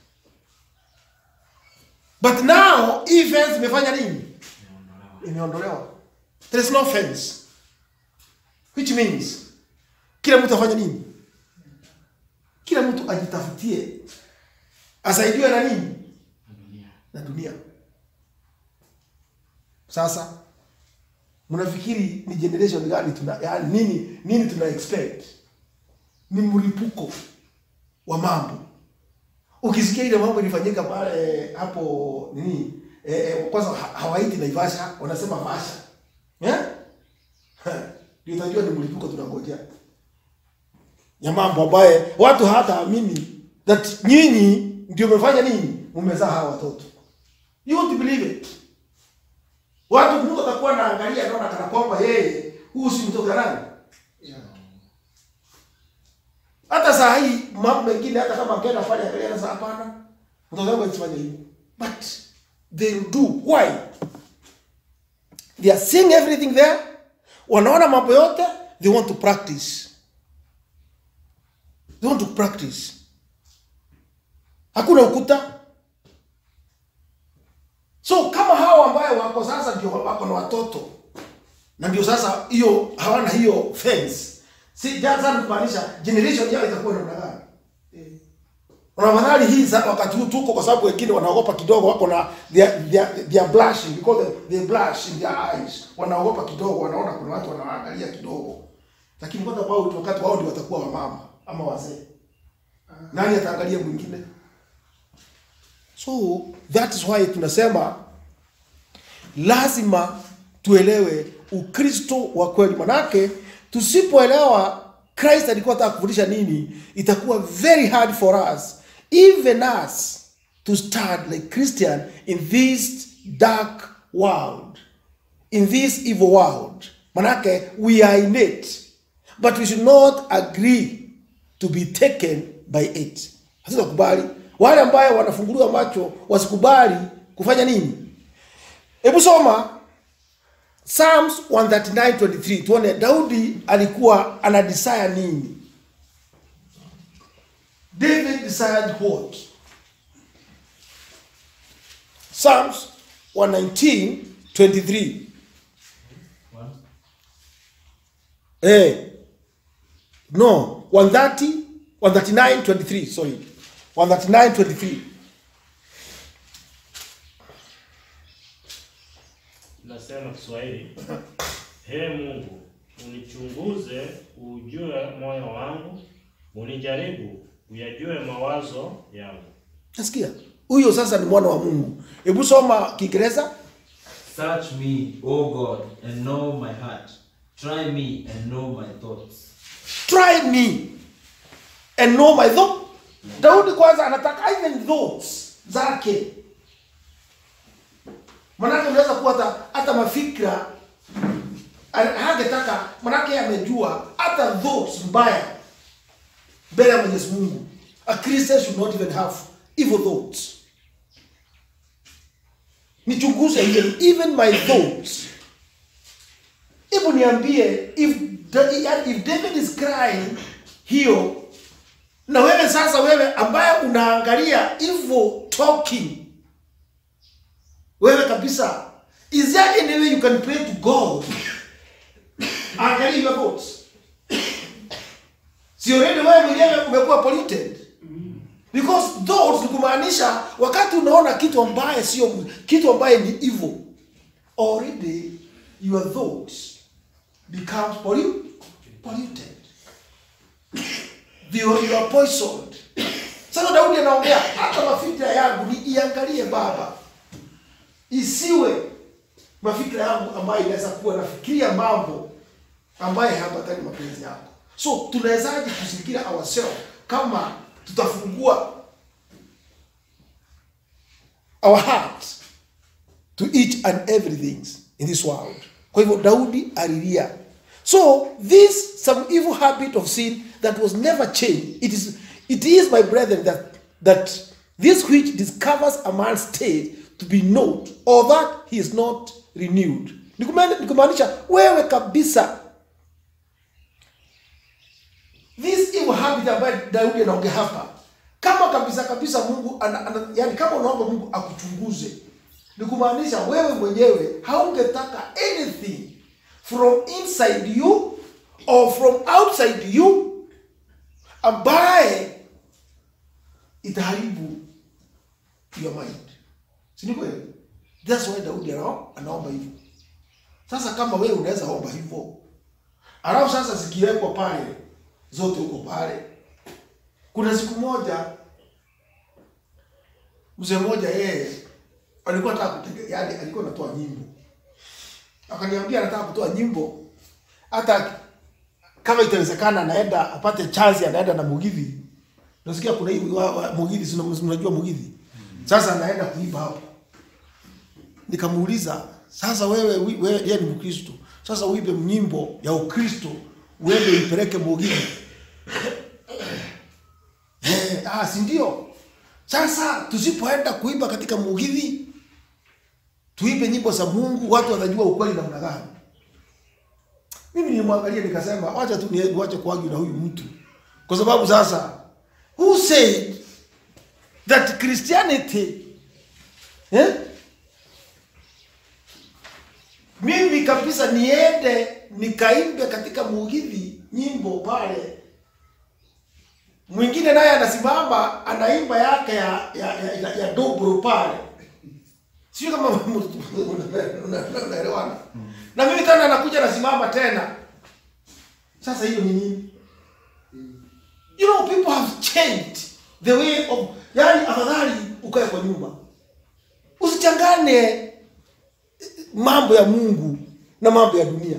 But now hii fence imefanya nini? Imeondolewa. There is no fence. Which means kila mtu afanye nini? Kila mtu ajitafutie. Asaidiwe na nini? Na dunia. Sasa mnafikiri ni generation gani yani nini tuna expect? Ni mlipuko wa mambo. Ukisikia ile mambo ilifanyika pale hapo nini kwanza hawaiti Naivasha, wanasema Vasha. Ndio utajua ni mlipuko tunangojea. Ya mambo ambaye watu hata amini that nyinyi ndio mmefanya nini? Mmezaa hawa watoto. You won't believe it. Watu Mungu atakuwa anaangalia anaona kana kwamba yeye huyu si mtoto nani? Hata saa hii mambo mengine hata kama angena fanya angalia sasa hapana. Mtoto wangu asifanye hivyo. But they'll do. Why? They are seeing everything there. Wanaona mambo yote, they want to practice. They want to practice. Hakuna ukuta. So kama hao ambao wako sasa ndio wako na watoto. Na ndio sasa hiyo hawana hiyo fence. Si jaza kumaanisha generation yao itakuwa namna gani? Unafadhali hii wakati huu tuko kwa sababu wengine wanaogopa kidogo wako na they are blushing because they blush in their eyes. Wanaogopa kidogo, wanaona kuna watu wanaangalia kidogo. Lakini kwa sababu wakati wao ndio watakuwa wamama ama wazee. Nani ataangalia mwingine? So that is why tunasema lazima tuelewe Ukristo wa kweli. Manake tusipoelewa Christ alikuwa anataka kufundisha nini, itakuwa very hard for us, even us, to stand like Christian in this dark world, in this evil world. Manake we are in it, but we should not agree to be taken by it. Hatutakubali. Wale ambao wanafunguliwa macho wasikubali kufanya nini? Hebu soma Psalms 139:23. Tuone Daudi alikuwa ana desire nini? David desired what? Psalms 119:23. No, 139:23, sorry. 139:23. Nasema Kiswahili. He Mungu, unichunguze ujue moyo wangu, unijaribu uyajue mawazo yangu. Nasikia? Huyo sasa ni mwana wa Mungu. Hebu soma Kiingereza. Search me, O God, and know my heart. Try me and know my thoughts. Try me and know my thoughts. Daudi kwanza anataka even thoughts zake. Manake unaweza kuwa hata mafikra hangetaka, manake amejua hata thoughts mbaya mbele ya Mwenyezi Mungu. A Christian should not even have evil thoughts. Nichunguze even my thoughts. Hebu niambie, if David is crying hiyo, na wewe sasa wewe ambaye unaangalia evil talking, wewe kabisa, is there any way you can pray to God? Angalia your thoughts. Si already wewe mwenyewe umekuwa polluted. Because thoughts ni kumaanisha wakati unaona kitu ambaye sio kitu ambaye ni evil, already your thoughts becomes polluted. You are poisoned. Sasa Daudi anaongea hata mafikira yangu ni iangalie Baba. Isiwe mafikira yangu ambayo inaweza kuwa nafikiria mambo ambaye hapatani mapenzi yako. So tunawezaje kusikia ourselves kama tutafungua our heart to each and everything in this world. Kwa hivyo Daudi alilia. So this some evil habit of sin that was never changed. It is my brethren that this which discovers a man's state to be known, or that he is not renewed. Nikumaanisha wewe kabisa this evil habit ambayo Daudi anaongea hapa, kama kabisa Mungu yani kama unaomba Mungu akuchunguze, nikumaanisha wewe mwenyewe haungetaka anything from inside you or from outside you ambaye itaharibu your mind. Si ni kweli? That's why Daudi anaomba hivyo. Sasa kama wewe unaweza omba hivyo, alafu sasa zikiwekwa pale zote huko pale, kuna siku moja Mzee mmoja yeye alikuwa anataka yaani alikuwa anatoa nyimbo. Akaniambia anataka kutoa nyimbo hata kama itawezekana anaenda apate chance anaenda na Mugithi. Unasikia kuna hii Mugithi, unajua Mugithi. Sasa anaenda kuimba hapo. Nikamuuliza, sasa wewe yeye ni Mkristo. Sasa uibe nyimbo ya Ukristo, uende ipeleke Mugithi. Si ndio? Sasa tusipoenda kuimba katika Mugithi, tuibe nyimbo za Mungu, watu watajua ukweli namna gani. Mimi nilimwangalia nikasema acha tu niache kuargue na huyu mtu. Kwa sababu sasa who said that Christianity mimi kabisa niende nikaimbe katika Mugithi nyimbo pale. Mwingine naye anasimama anaimba yake ya dobro pale. Sio kama unaelewana. Na mimi tena nakuja nasimama tena. Sasa hiyo ni nini? You know, people have changed the way of, yani afadhali ukae kwa nyumba. Usichangane mambo ya Mungu na mambo ya dunia.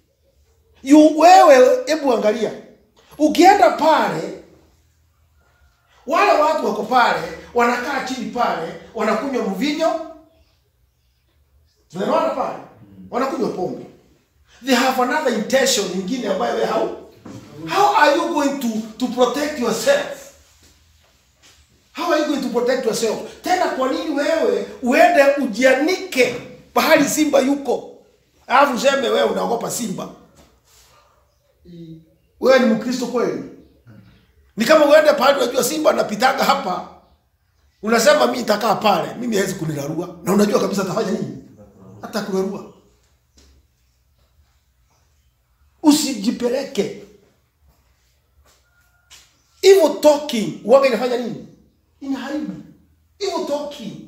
Wewe hebu angalia. Ukienda pale, wale watu wako pale, wanakaa chini pale, wanakunywa mvinyo. Tunaona pale, wanakunywa pombe. They have another intention nyingine ambayo wewe how are you going to protect yourself? How are you going to protect yourself? Tena kwa nini wewe uende ujianike pahali simba yuko? Alafu useme wewe unaogopa simba. Wewe ni Mkristo kweli? Ni kama uende pahali unajua simba anapitaga hapa. Unasema mimi nitakaa pale, mimi hawezi kunirarua. Na unajua kabisa atafanya nini? Hata kurarua. Usijipeleke. Evil talking waga inafanya nini? Inaharibu. Evil talking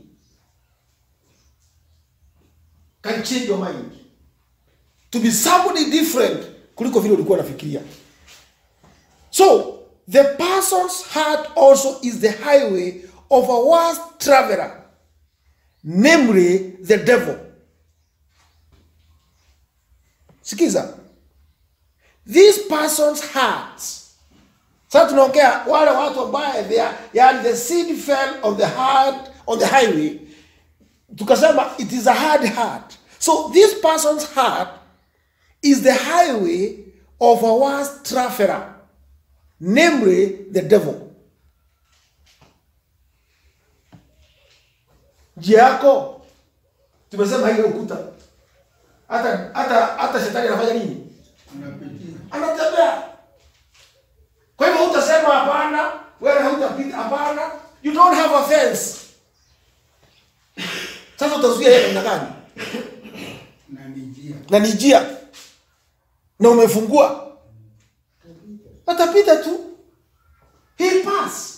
can change your mind to be somebody different kuliko vile ulikuwa unafikiria. So the person's heart also is the highway of a worst traveler, namely the devil. Sikiza. This person's heart. Sasa tunaongea wale watu ambao the seed fell on the heart on the highway. Tukasema it is a hard heart. So this person's heart is the highway of a worst traveler, namely the devil. Njia yako tumesema ile ukuta. Hata shetani anafanya nini? Anatembea. Kwa hivyo utasema hapana, wewe hutapita hapana. You don't have a fence. Sasa utazuia yeye namna gani? Na njia. Na umefungua. Atapita tu. He pass.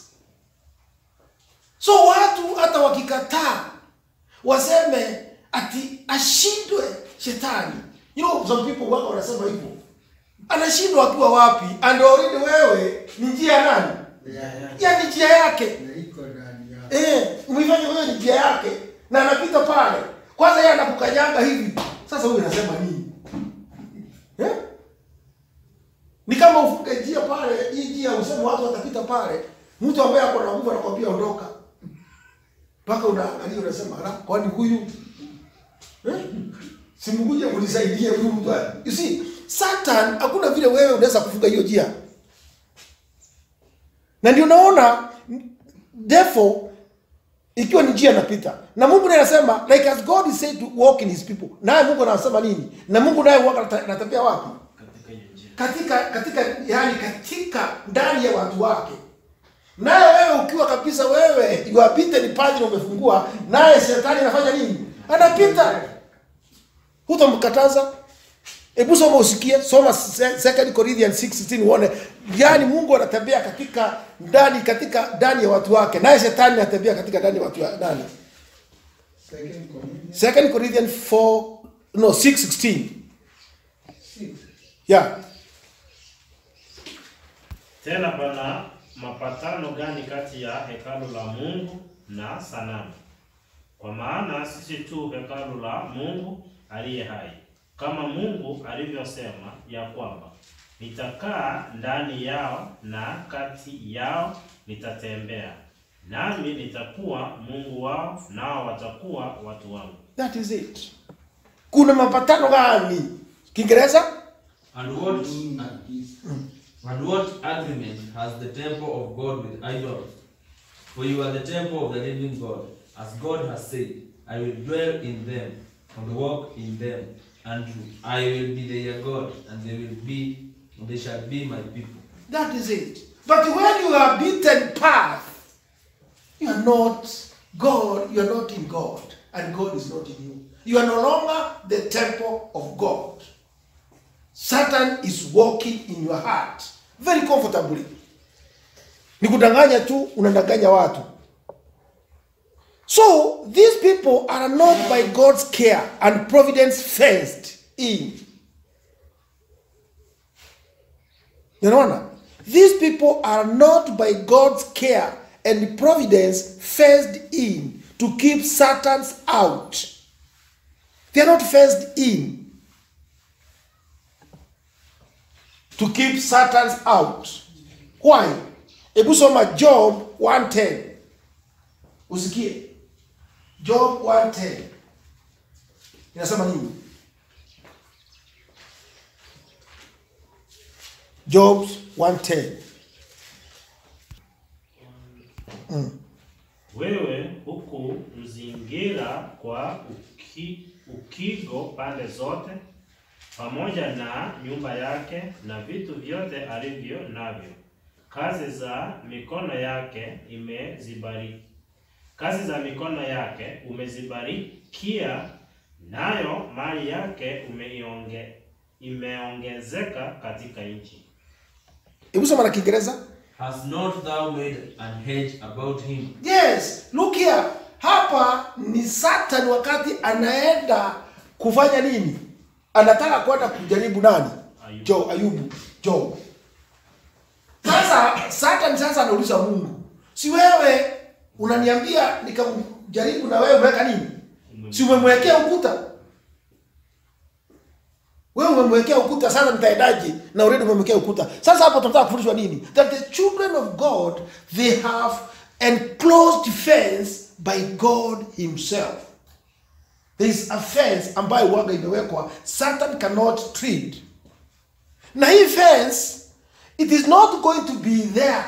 So watu hata wakikataa waseme ati ashindwe shetani. You know, some people wako wanasema hivyo. Anashindwa akiwa wapi? And already wewe ni njia nani? Ya ni njia yake. Umefanya wewe ni njia yake na anapita pale. Kwanza yeye anakukanyaga hivi. Sasa wewe unasema nini? Ni kama ufuke njia pale, hii njia useme watu watapita pale. Mtu ambaye ako na nguvu anakuambia ondoka. Paka unaangalia unasema, kwani huyu? Simukuje unisaidie huyu mtu. You see, Satan hakuna vile wewe unaweza kufunga hiyo njia. Na ndio unaona therefore ikiwa ni njia napita. Na Mungu naye anasema like as God is said to walk in his people. Naye Mungu anasema nini? Na Mungu naye anatembea wapi? Katika ndani ya watu wake. Naye wewe ukiwa kabisa wewe yuapite ni paji na umefungua, naye shetani anafanya nini? Anapita. Hutamkataza. Hebu soma usikie, soma 2 Corinthians 6:16 uone. Yaani Mungu anatembea katika ndani ya watu wake. Naye shetani anatembea katika ndani ya watu wa nani? 2 Corinthians 6:16. Yeah. Tena bana mapatano gani kati ya hekalu la Mungu na sanamu. Kwa maana sisi tu hekalu la Mungu aliye hai. Kama Mungu alivyosema ya kwamba nitakaa ndani yao na kati yao nitatembea, nami nitakuwa Mungu wao, nao watakuwa watu wangu. That is it. Kuna mapatano gani? Kiingereza? And what agreement has the temple of God with idols? For you are the temple of the living God. As God has said, I will dwell in them and walk in them, and I will be their God, and they shall be my people. That is it. But when you are beaten path, you are not God, you are not in God, and God is not in you. You are no longer the temple of God. Satan is walking in your heart very comfortably. Ni kudanganya tu, unadanganya watu. So, these people are not by God's care and providence fenced in. You know, these people are not by God's care and providence fenced in to keep Satans out. They are not fenced in to keep Satans out. Why? Ebu soma Job 1:10. Usikie. Job 1:10. Inasema nini? Job 1:10. Wewe huku mzingira kwa ukigo pande zote, pamoja na nyumba yake na vitu vyote alivyo navyo. Kazi za mikono yake umezibarikia, nayo mali yake imeongezeka katika nchi. Hebu soma na Kiingereza. Has not thou made an hedge about him? Yes, look here. Hapa ni Satan wakati anaenda kufanya nini? Anataka kwenda kujaribu nani? Job. Sasa Satan anauliza Mungu, si wewe unaniambia nikamjaribu na wewe umeweka nini? Si umemwekea ukuta? Wewe umemwekea ukuta, sasa nitaendaje na already umemwekea ukuta? Sasa hapo tunataka kufundishwa nini? That the children of God, they have enclosed fence by God himself. There is a fence ambayo waga imewekwa, Satan cannot tread. Na hii fence, it is not going to be there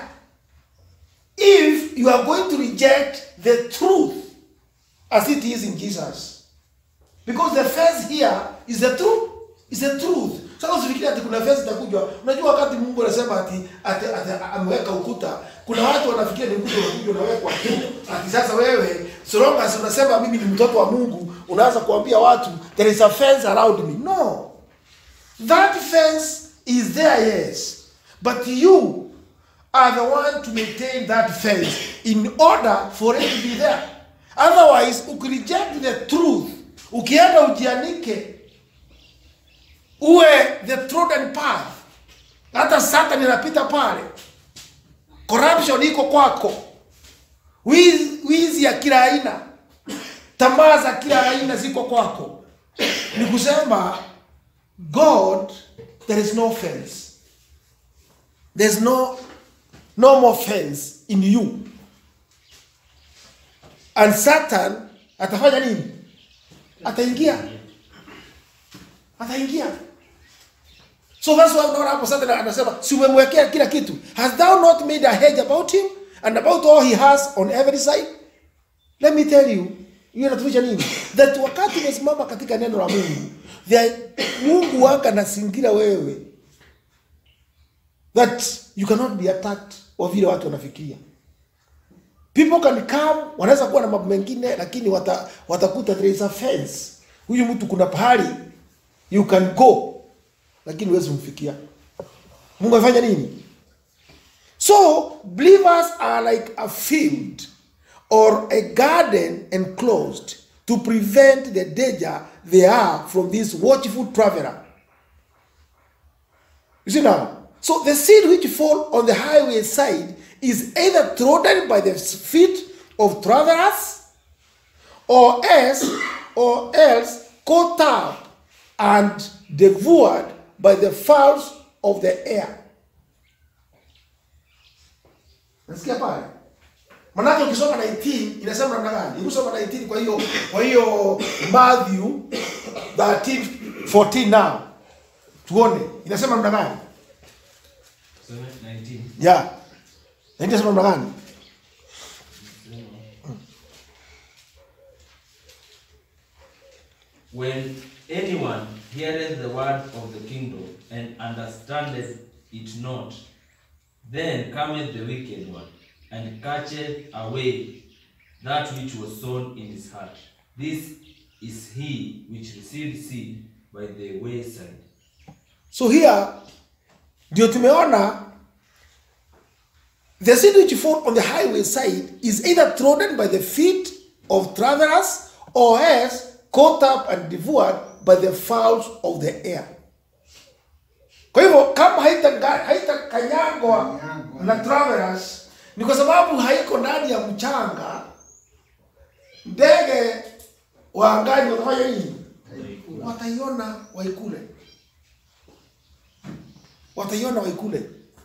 if you are going to reject the truth as it is in Jesus. Because the fence here is the truth. Is the truth. Sasa usifikiri ati kuna fence itakuja. Unajua wakati Mungu anasema ati ameweka ukuta, kuna watu wanafikiri ni ukuta unakuja unawekwa tu. Ati sasa wewe so long as unasema mimi ni mtoto wa Mungu, unaanza kuambia watu there is a fence around me. No. That fence is there, yes. But you are the one to maintain that fence in order for it to be there. Otherwise, ukireject the truth, ukienda ujianike, uwe the trodden path, hata Satan inapita pale, corruption iko kwako, wizi ya kila aina, tamaa za kila aina ziko kwako, ni kusema God, there is no fence. There's no more fence in you. And Satan atafanya nini? Ataingia. So that's why unaona hapo Satan anasema si umemwekea kila kitu. Has thou not made a hedge about him and about all he has on every side? Let me tell you, hiyo inatufundisha nini? That wakati umesimama katika neno la Mungu, Mungu waka nasingira wewe, that you cannot be attacked wa vile watu wanafikiria. People can come, wanaweza kuwa na mambo mengine, lakini watakuta there is a fence. Huyu mtu kuna pahali you can go, lakini huwezi kumfikia. Mungu afanya nini? So, believers are like a field or a garden enclosed to prevent the danger they are from this watchful traveler. You see now? So the seed which fall on the highway side is either trodden by the feet of travelers, or else caught up and devoured by the fowls of the air. Nasikia pale. Manake ukisoma 19 inasema namna gani? Ukisoma 19 kwa hiyo Mathew 13:14 now. Tuone inasema namna gani? 19. Yeah. Inasema namna gani? When anyone heareth the word of the kingdom and understandeth it not, then cometh the wicked one, and catcheth away that which was sown in his heart. This is he which received seed by the wayside. So here, ndio tumeona the seed which fall on the highway side is either trodden by the feet of travelers or else caught up and devoured by the fowls of the air. Kwa hivyo kama haitakanyagwa na travelers ni kwa sababu haiko ndani ya mchanga, ndege wa angani watafanya nini? Wataiona waikule. Wataiona waikule.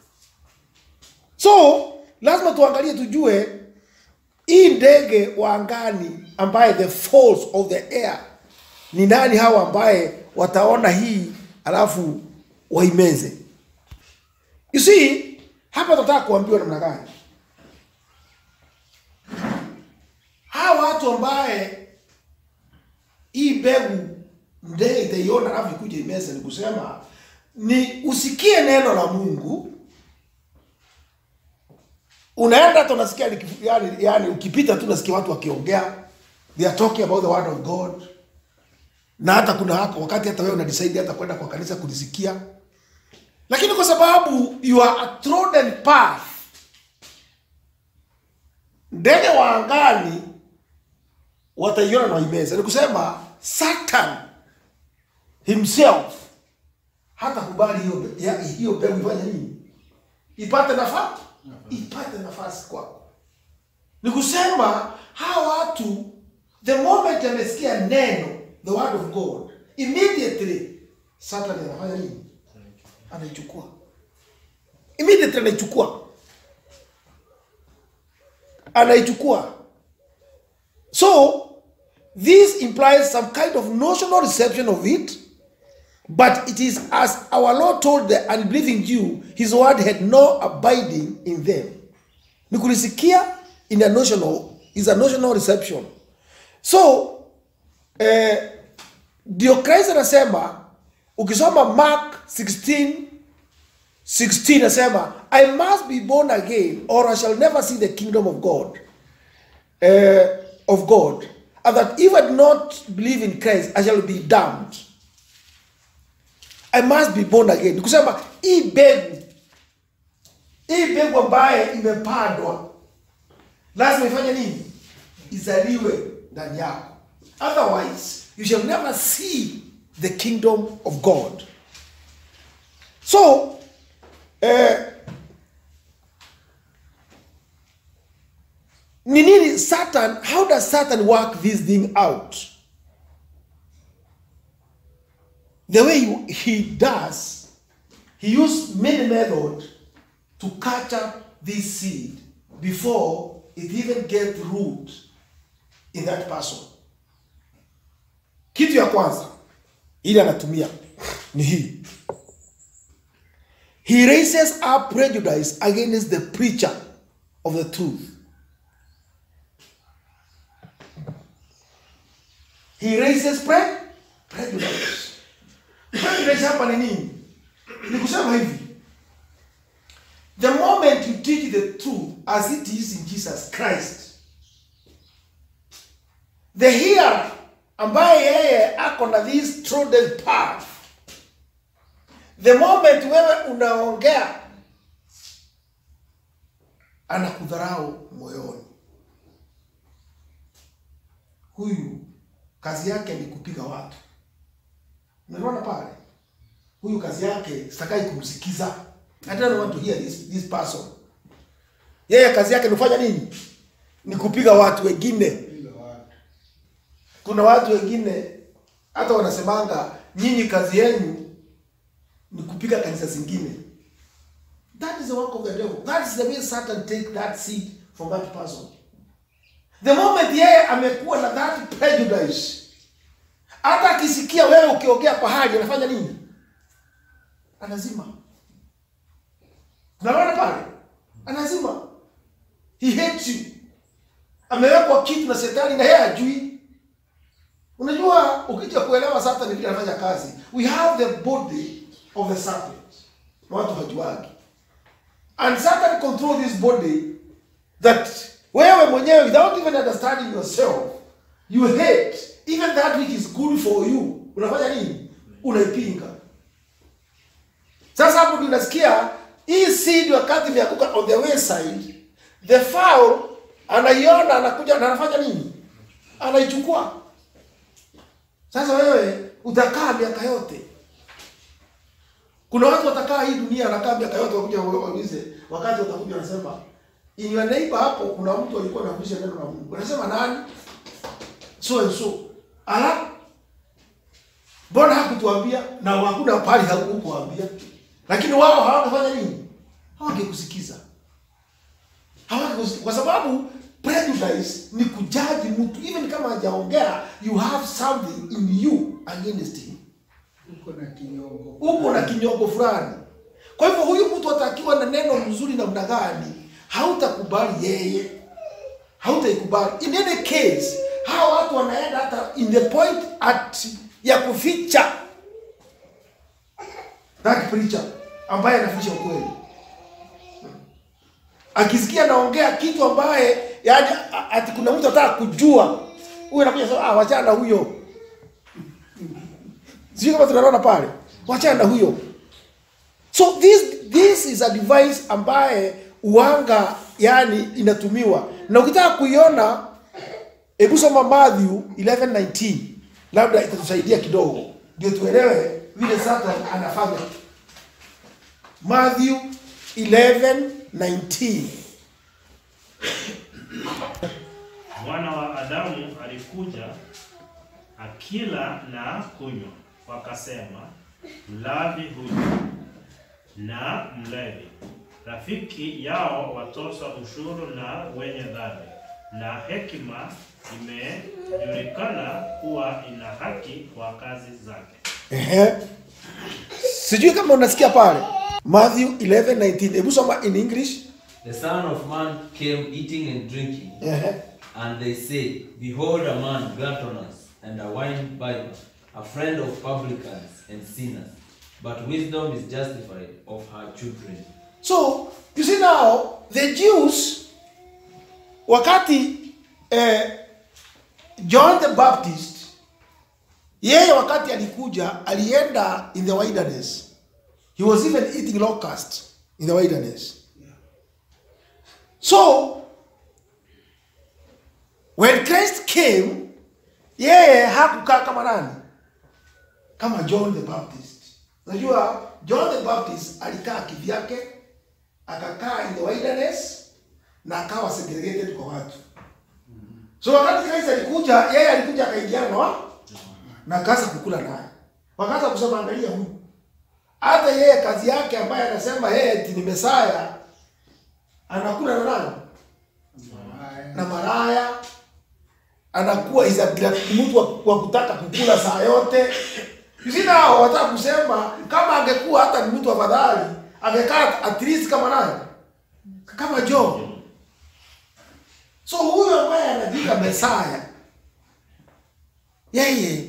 So lazima tuangalie tujue hii ndege wa angani ambaye the fowls of the air ni nani hawa ambaye wataona hii alafu waimeze. You see, hapa tunataka kuambiwa namna gani? Hawa watu ambaye hii mbegu ndege itaiona alafu ikuje imeze, ni kusema ni usikie neno la Mungu. Unaenda tu unasikia yani ukipita tu unasikia watu wakiongea, they are talking about the word of God. Na hata kuna hako wakati hata wewe unadecide hata kwenda kwa kanisa kulisikia. Lakini kwa sababu you are a trodden path, ndege wa angani wataiona na waimeze. Ni kusema Satan himself hata kubali hiyo mbegu ifanye nini? Ipate nafasi kwako. Ni kusema hawa watu the moment amesikia neno, the word of God, immediately Satan anafanya nini? Anaichukua. Immediately anaichukua. So this implies some kind of notional reception of it, but it is as our Lord told the unbelieving Jew, his word had no abiding in them. Nikulisikia in a notional is a notional reception. So ndio Christ anasema, ukisoma Mark 16:16 anasema, I must be born again or I shall never see the kingdom of God. And that if I do not believe in Christ, I shall be damned. I must be born again. Nikusema hii mbegu ambaye imepandwa lazima ifanye nini? Izaliwe ndani yako. Otherwise, you shall never see the kingdom of God. So, nini Satan, how does Satan work this thing out? The way he does, he used many methods to catch up this seed before it even gets root in that person. Kitu ya kwanza ile anatumia ni hii. He raises up prejudice against the preacher of the truth. He raises prejudice. Prejudice hapa ni nini? Ni kusema hivi. The moment you teach the truth as it is in Jesus Christ, the hearer ambaye yeye ako na this trodden path, the moment wewe unaongea anakudharau moyoni. Huyu kazi yake ni kupiga watu. Unaona pale? Huyu kazi yake sitakai kumsikiza. I don't want to hear this person. Yeye kazi yake ni kufanya nini? ni kupiga watu wengine. Kuna watu wengine hata wanasemanga nyinyi kazi yenu ni kupiga kanisa zingine. That is the work of the devil. That is the way Satan take that seed from that person. The moment yeye amekuwa na that prejudice, hata akisikia wewe ukiongea pahali anafanya nini? Anazima. Unaona pale? Anazima. He hates you. Amewekwa kitu na Shetani na yeye ajui. Unajua ukija kuelewa Satan vile anafanya kazi. We have the body of the serpent. Watu hajuagi. And Satan control this body that wewe mwenyewe without even understanding yourself, you hate even that which is good for you. Unafanya nini? Unaipinga. Sasa hapo tunasikia hii seed wakati imeanguka on the wayside, the fowl anaiona, anakuja na anafanya nini? Anaichukua. Sasa wewe utakaa miaka yote. Kuna watu watakaa hii dunia anakaa miaka yote wakuja waulize, wakati watakuja wanasema in your neighbor hapo kuna mtu alikuwa anafundisha neno la Mungu. Unasema nani? So and so. Mbona hakutuambia? Na hakuna pali hakukuambia. Lakini wao hawakufanya nini? Hawakikusikiza. Hawakikusikiza kwa sababu prejudice ni kujaji mtu even kama hajaongea, you have something in you against him. Uko na kinyongo fulani. Kwa hivyo huyu mtu atakiwa na neno mzuri namna gani, hautakubali yeye. Hautaikubali. In any case, hao watu wanaenda hata in the point at ya kuficha that preacher ambaye anaficha ukweli. Akisikia naongea kitu ambaye yani ati kuna mtu anataka kujua, huyo anakuja sasa, wachana huyo. Sio kama tunaona pale. Wachana huyo. So this is a device ambaye uanga yani inatumiwa. Na ukitaka kuiona, hebu soma Mathew 11:19. Labda itatusaidia kidogo ndio tuelewe vile Satan anafanya. Mathew 11:19. Mwana wa Adamu alikuja akila na kunywa, wakasema mlavi huyu na mlevi, rafiki yao watoza ushuru na wenye dhambi, na hekima imejulikana kuwa ina haki kwa kazi zake. Sijui kama unasikia pale. Mathew 11:19. Hebu soma in English. The Son of Man came eating and drinking, and they said, behold a man gluttonous and a wine-bibber, a friend of publicans and sinners. But wisdom is justified of her children. So, you see now, the Jews, wakati John the Baptist, yeye wakati alikuja, alienda in the wilderness. He was even eating locusts in the wilderness. So, when Christ came, yeye hakukaa kama nani? Kama John the Baptist. Unajua John the Baptist alikaa kivyake, akakaa in the wilderness na akawa segregated kwa watu. So wakati Christ alikuja, yeye alikuja akaingiana na akaanza kukula naye. Wakaanza kusema angalia huyu. Hata yeye kazi yake ambaye anasema yeye ni Messiah anakula na nani? Na maraya. Anakuwa mtu wa kutaka kukula saa yote. Sina wataka kusema kama angekuwa hata ni mtu afadhali, angekaa at least kama nani? Kama John. So huyo ambaye anajiita Messiah, yeye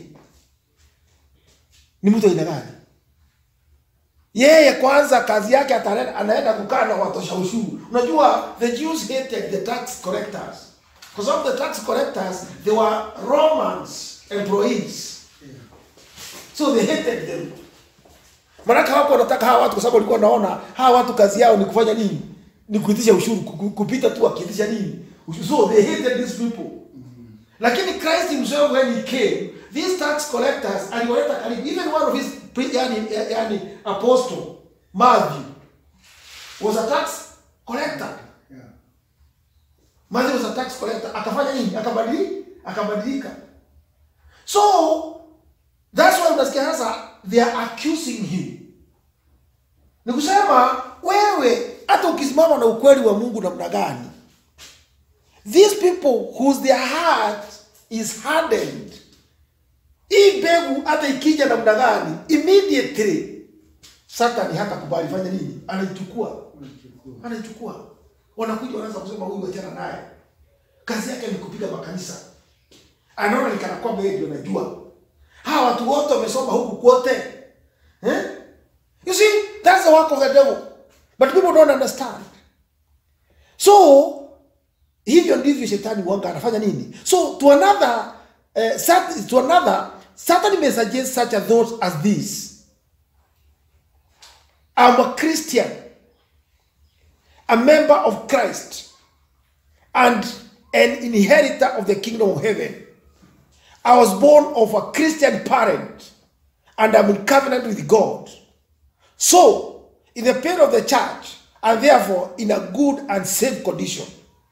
ni mtu aina gani? Yeye kwanza kazi yake anaenda kukaa na watosha ushuru. Unajua the Jews hated the tax collectors. Because of the tax collectors, they were Romans employees. So they hated them. Maana hapo wanataka hawa watu kwa sababu walikuwa naona hawa watu kazi yao ni kufanya nini? Ni kuitisha ushuru, kupita tu akiitisha nini? So they hated these people. Lakini Christ himself when he came, these tax collectors aliwaleta karibu. Even one of his apostle, Mathew, was a tax collector. Mathew was a tax tax collector akafanya nini? Akabadilika. So that's why unasikia sasa they are accusing him. Ni kusema wewe hata ukisimama na ukweli wa Mungu namna gani, these people whose their heart is hardened, hii mbegu hata ikija namna gani, immediately Satan hata kubali fanya nini? Anaichukua. Wanakuja wanaanza kusema huyu wachana naye. Kazi yake ni kupiga makanisa. Anaona ni kana kwamba yeye ndio anajua. Hawa watu wote wamesoma huku kote. You see, that's the work of the devil. But people don't understand. So, hivyo ndivyo shetani wanga anafanya nini? So, to another, Satan may suggest such a thought as this. I'm a Christian, a member of Christ, and an inheritor of the kingdom of heaven. I was born of a Christian parent, and I'm in covenant with God. So, in the period of the church, and therefore in a good and safe condition.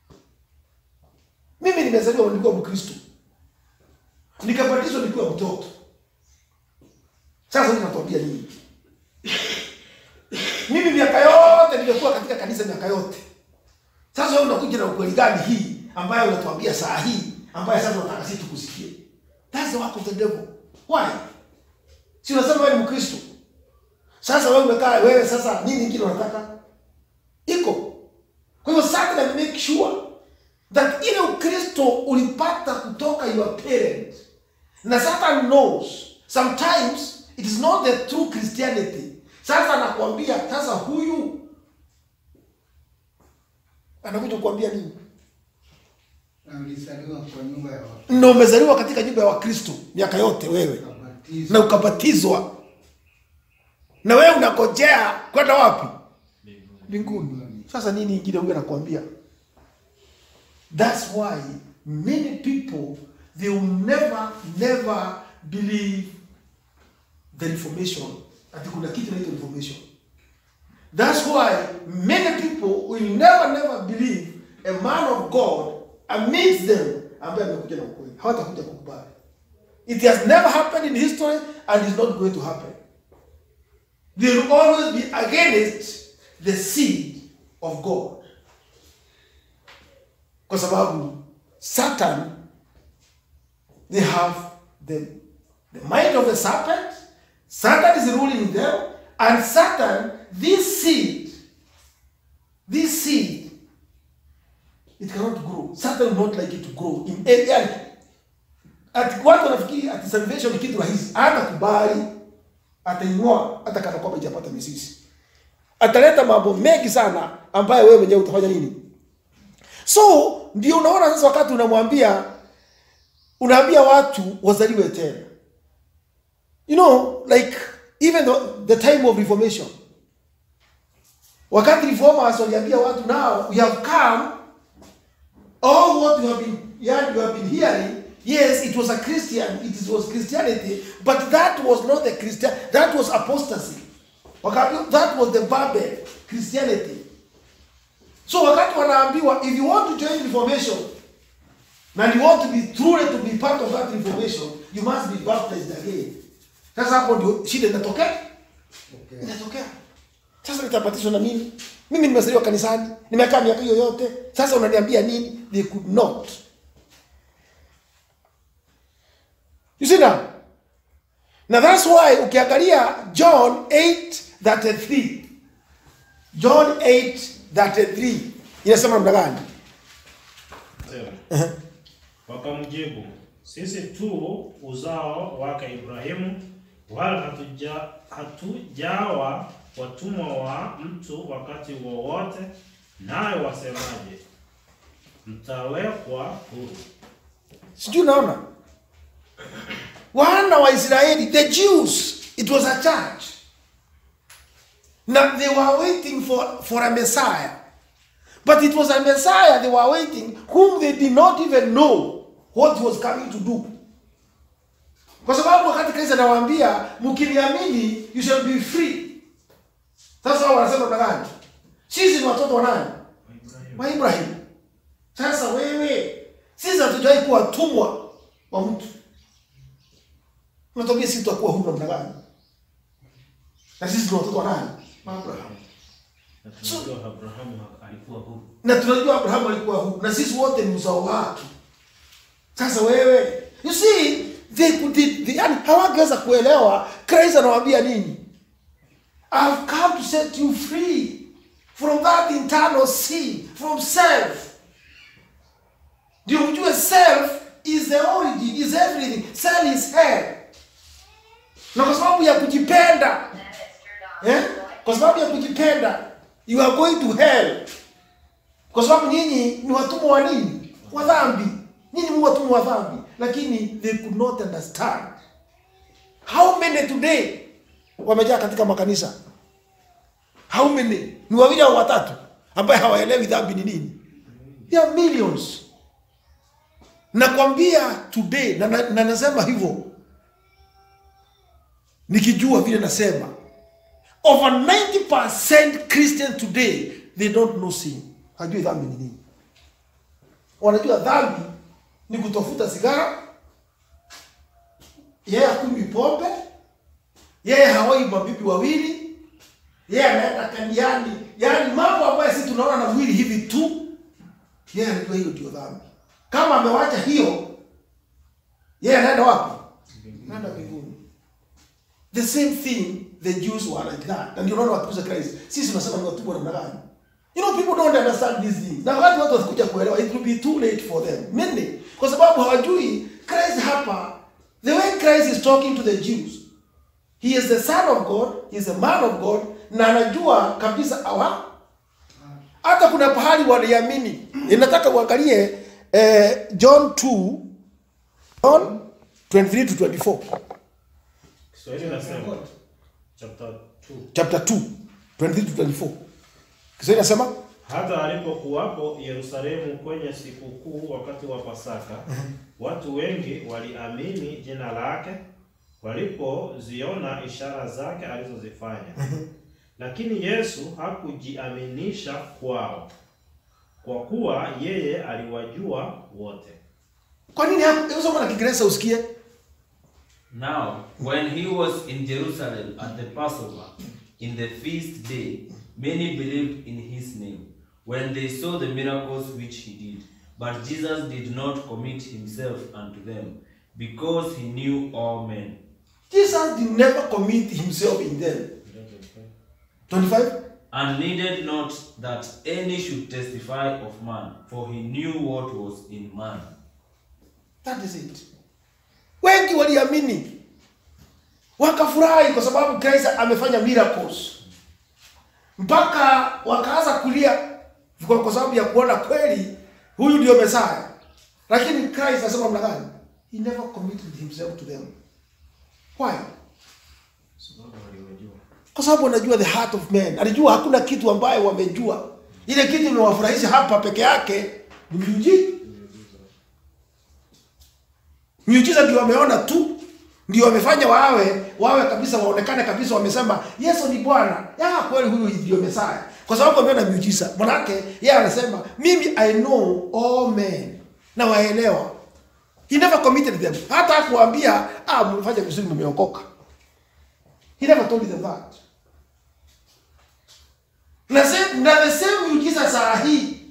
Mimi nimezaliwa nikiwa Mkristo. Nikabatizwa nikiwa mtoto. Sasa ninatuambia nini? Mimi miaka yote nimekuwa katika kanisa miaka yote. Sasa wewe unakuja na ukweli gani hii ambayo unatuambia saa hii ambayo sasa unataka sisi tukusikie? That's the work of the devil. Why? Si unasema wewe ni Mkristo. Sasa wewe umekaa wewe sasa nini kile unataka? Iko. Kwa hiyo Satan make sure that ile Ukristo ulipata kutoka your parents. Na Satan knows sometimes it is not the true Christianity. Sasa anakuambia sasa huyu anakuja kukuambia nini? Alizaliwa kwa nyumba ya Wakristo. Na umezaliwa katika nyumba ya Wakristo miaka yote wewe. Na ukabatizwa. Na wewe unakojea kwenda wapi? Mbinguni. Sasa nini ingine huyu anakuambia? That's why many people, they will never believe the information. Ati kuna kitu naitwa information. That's why many people will never believe a man of God amidst them ambaye amekuja na ukweli. Hawatakuja kukubali. It has never happened in history and is not going to happen. They will always be against the seed of God. Kwa sababu Satan, they have the mind of the serpent. Satan is ruling them, and Satan, this seed, it cannot grow. Satan will not like it to grow in any area. At watu wanafikiri at salvation ni kitu rahisi. Hatakubali, atainua, hata kana kwamba hajapata misisi. Ataleta mambo mengi sana ambayo wewe mwenyewe utafanya nini? So, ndio unaona sasa wakati unaambia watu wazaliwe tena. You know, like even the time of Reformation. Wakati reformers waliambia watu, now we have come, all what you have been hearing, yes, it was a Christian, it was Christianity, but that was not a Christian, that was apostasy. That was the Babel Christianity. So wakati wanaambiwa, if you want to join Reformation, and you want to be truly to be part of that Reformation, you must be baptized again. Sasa hapo ndio shida inatokea. Okay. Inatokea. Sasa nitabatizwa na mimi. Mimi nimezaliwa kanisani, nimekaa miaka hiyo yote. Sasa unaniambia nini? They could not. You see now? Now that's why ukiangalia John 8:33. John 8:33. Inasema namna gani? Wakamjibu, sisi tu uzao wake Ibrahimu, wala hatujawa watumwa wa mtu wakati wowote, naye wasemaje, mtawekwa huru. Sijui naona. Wana wa Israeli, the Jews, it was a church. Now they were waiting for a Messiah. But it was a Messiah they were waiting, whom they did not even know what he was coming to do. Kwa sababu wakati Kristo anawaambia, mkiniamini, you shall be free. Sasa wao wanasema nani? Sisi ni watoto wa nani? Wa Ibrahim. Sasa wewe alikuwa watumwa wa mtu. Unatambia sisi tutakuwa huru namna gani? Na sisi ni watoto wa nani? Abraham. Tunajua Abrahamu alikuwa huru. Na tunajua Abrahamu alikuwa huru. Na sisi wote ni uzao wake. Sasa wewe, you see, yani hawangeweza kuelewa Christ anawaambia nini? I've come to set you free from that internal sin, from self. Ndio ujue self is the origin, is everything. Self is hell. Na kwa sababu ya kujipenda, kwa sababu ya kujipenda, you are going to hell. Kwa sababu nyinyi ni watumwa wa nini? Wa dhambi. Nyinyi ni watumwa wa dhambi. Lakini they could not understand. How many today wamejaa katika makanisa? How many? Ni wawili au watatu ambaye hawaelewi dhambi ni nini? There are millions. Nakwambia today, na nasema hivyo nikijua vile nasema, over 90% Christian today, they don't know sin. Hajui dhambi ni nini. Wanajua dhambi ni kutofuta sigara, yeye hakunywi pombe, yeye hawai mabibi wawili, yeye anaenda kaniani, yani mambo ambayo sisi tunaona na mwili hivi tu, yeye anajua hiyo ndio dhambi. Kama amewacha hiyo, yeye anaenda wapi? Anaenda mbinguni. The same thing the Jews were like that. And you know what was Christ? Sisi tunasema ni watu bora namna gani? You know, people don't understand these things. Na wakati watu watakuja kuelewa, it will be too late for them. Many, kwa sababu hawajui Christ hapa, the way Christ is talking to the Jews. He is the son of God, he is a man of God, na anajua kabisa hata kuna pahali waliamini. Ninataka uangalie John 2, John 23 to 24. Kiswahili nasema chapter 2, 23 to 24. Kiswahili nasema hata alipokuwapo Yerusalemu kwenye sikukuu wakati wa Pasaka, watu wengi waliamini jina lake walipoziona ishara zake alizozifanya. Lakini Yesu hakujiaminisha kwao, kwa kuwa yeye aliwajua wote. Kwa nini hakusoma na Kiingereza usikie? Now, when he was in Jerusalem at the Passover, in the feast day, many believed in his name, when they saw the miracles which he did. But Jesus did not commit himself unto them, because he knew all men. Jesus did never commit himself in them. 25? And needed not that any should testify of man, for he knew what was in man. That is it. Wengi waliamini, wakafurahi kwa sababu Christ amefanya miracles, mpaka wakaanza kulia kwa sababu ya kuona kweli huyu ndio Messiah. Lakini Christ asema mna gani? He never committed himself to them. Why? Kwa sababu anajua the heart of man. Alijua hakuna kitu ambaye wamejua. Ile kitu inawafurahisha hapa peke yake ni miujiza. Miujiza ndio wameona tu, ndio wamefanya wawe kabisa, waonekane kabisa, wamesema Yesu ni Bwana. Ya kweli huyu ndio Messiah. Kwa sababu wameona miujiza. Manake yeye anasema mimi I know all men. Na waelewa. He never committed them. Hata hakuambia mfanye vizuri mmeokoka. He never told them that. Na the same miujiza saa hii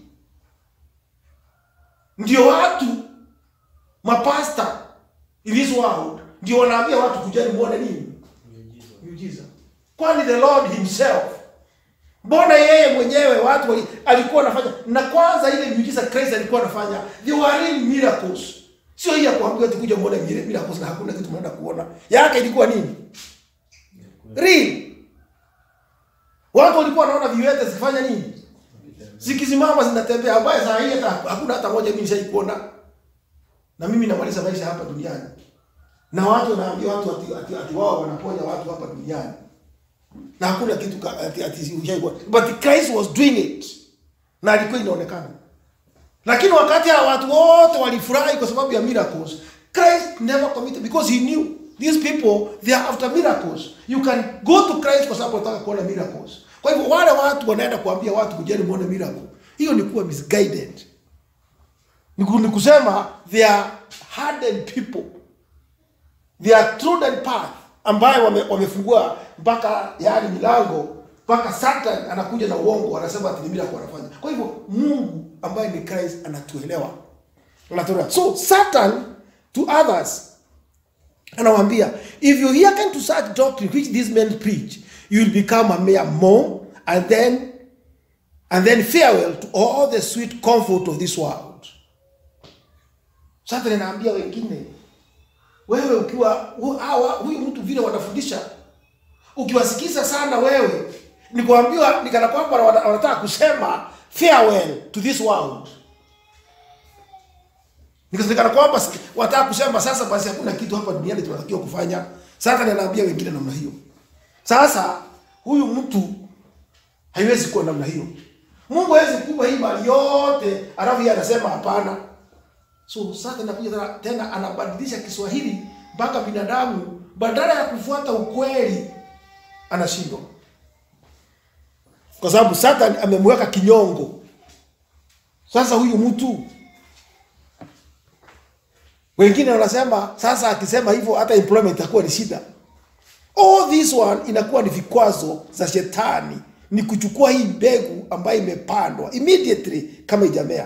ndio watu mapasta in this world ndio wanaambia watu kujani muone nini? Miujiza. Kwani the Lord himself, mbona yeye mwenyewe watu alikuwa anafanya, na kwanza ile miujiza Christ alikuwa anafanya, they were real miracles. Sio hii ya kuambia ati kuja muone miracles na hakuna kitu mnaenda kuona. Yake ilikuwa nini? Real. Watu walikuwa wanaona viwete zikifanya nini? Zikisimama zinatembea, ambaye saa hii hakuna hata moja mimi nishaikuona. Na mimi namaliza maisha hapa duniani. Na watu wanaambia watu ati wao wanaponya watu hapa duniani. Na hakuna kitu ati ushaikuona. But Christ was doing it. Na alikuwa inaonekana. Lakini wakati hao watu wote walifurahi kwa sababu ya miracles, Christ never committed, because he knew these people, they are after miracles. You can go to Christ kwa sababu unataka kuona miracles. Kwa hivyo wale watu wanaenda kuambia watu kujeni muone miracle, hiyo ni kuwa misguided. Ni kusema they are hardened people. They are trodden path ambayo wamefungua mpaka yani milango mpaka Satan anakuja na uongo anasema ati bila kwa anafanya. Kwa hivyo Mungu ambaye ni Christ anatuelewa. Anatuelewa. So Satan to others anawaambia, if you hearken to such doctrine which these men preach, you will become a mere mourn and then farewell to all the sweet comfort of this world. Satan anaambia wengine, wewe ukiwa huyu mtu vile wanafundisha, ukiwasikiza sana wewe, nikwambiwa nikana kwamba wanataka kusema farewell to this world. Nikana kwamba wanataka kusema sasa basi hakuna kitu hapa duniani tunatakiwa kufanya. Satan anaambia wengine namna hiyo. Sasa huyu mtu haiwezi kuwa namna hiyo. Mungu hawezi kupa hii mali yote alafu yeye anasema hapana. So Satan anakuja tena anabadilisha Kiswahili mpaka binadamu badala ya kufuata ukweli anashindwa. Kwa sababu Satan amemweka kinyongo. Sasa huyu mtu wengine wanasema sasa akisema hivyo hata employment itakuwa ni shida. All this one inakuwa ni vikwazo za shetani, ni kuchukua hii mbegu ambayo imepandwa immediately kama ijamea.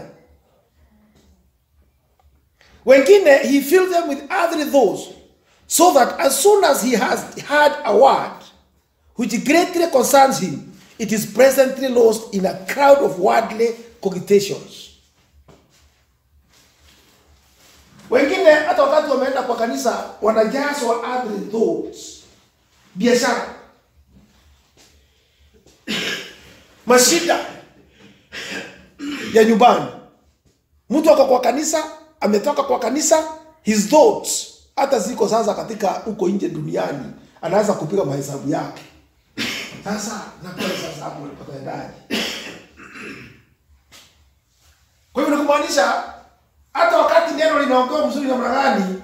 Wengine he fills them with other thoughts, so that as soon as he has heard a word which greatly concerns him, it is presently lost in a crowd of worldly cogitations. Wengine hata wakati wameenda kwa kanisa wanajazwa other thoughts. Biashara, mashida ya nyumbani. Mtu ako kwa kanisa, ametoka kwa kanisa, his thoughts hata ziko sasa katika huko nje duniani, anaanza kupiga mahesabu yake. Sasa napewa sasa hapo unapata ndani. Kwa hivyo nakumaanisha hata wakati neno linaongea mzuri namna gani,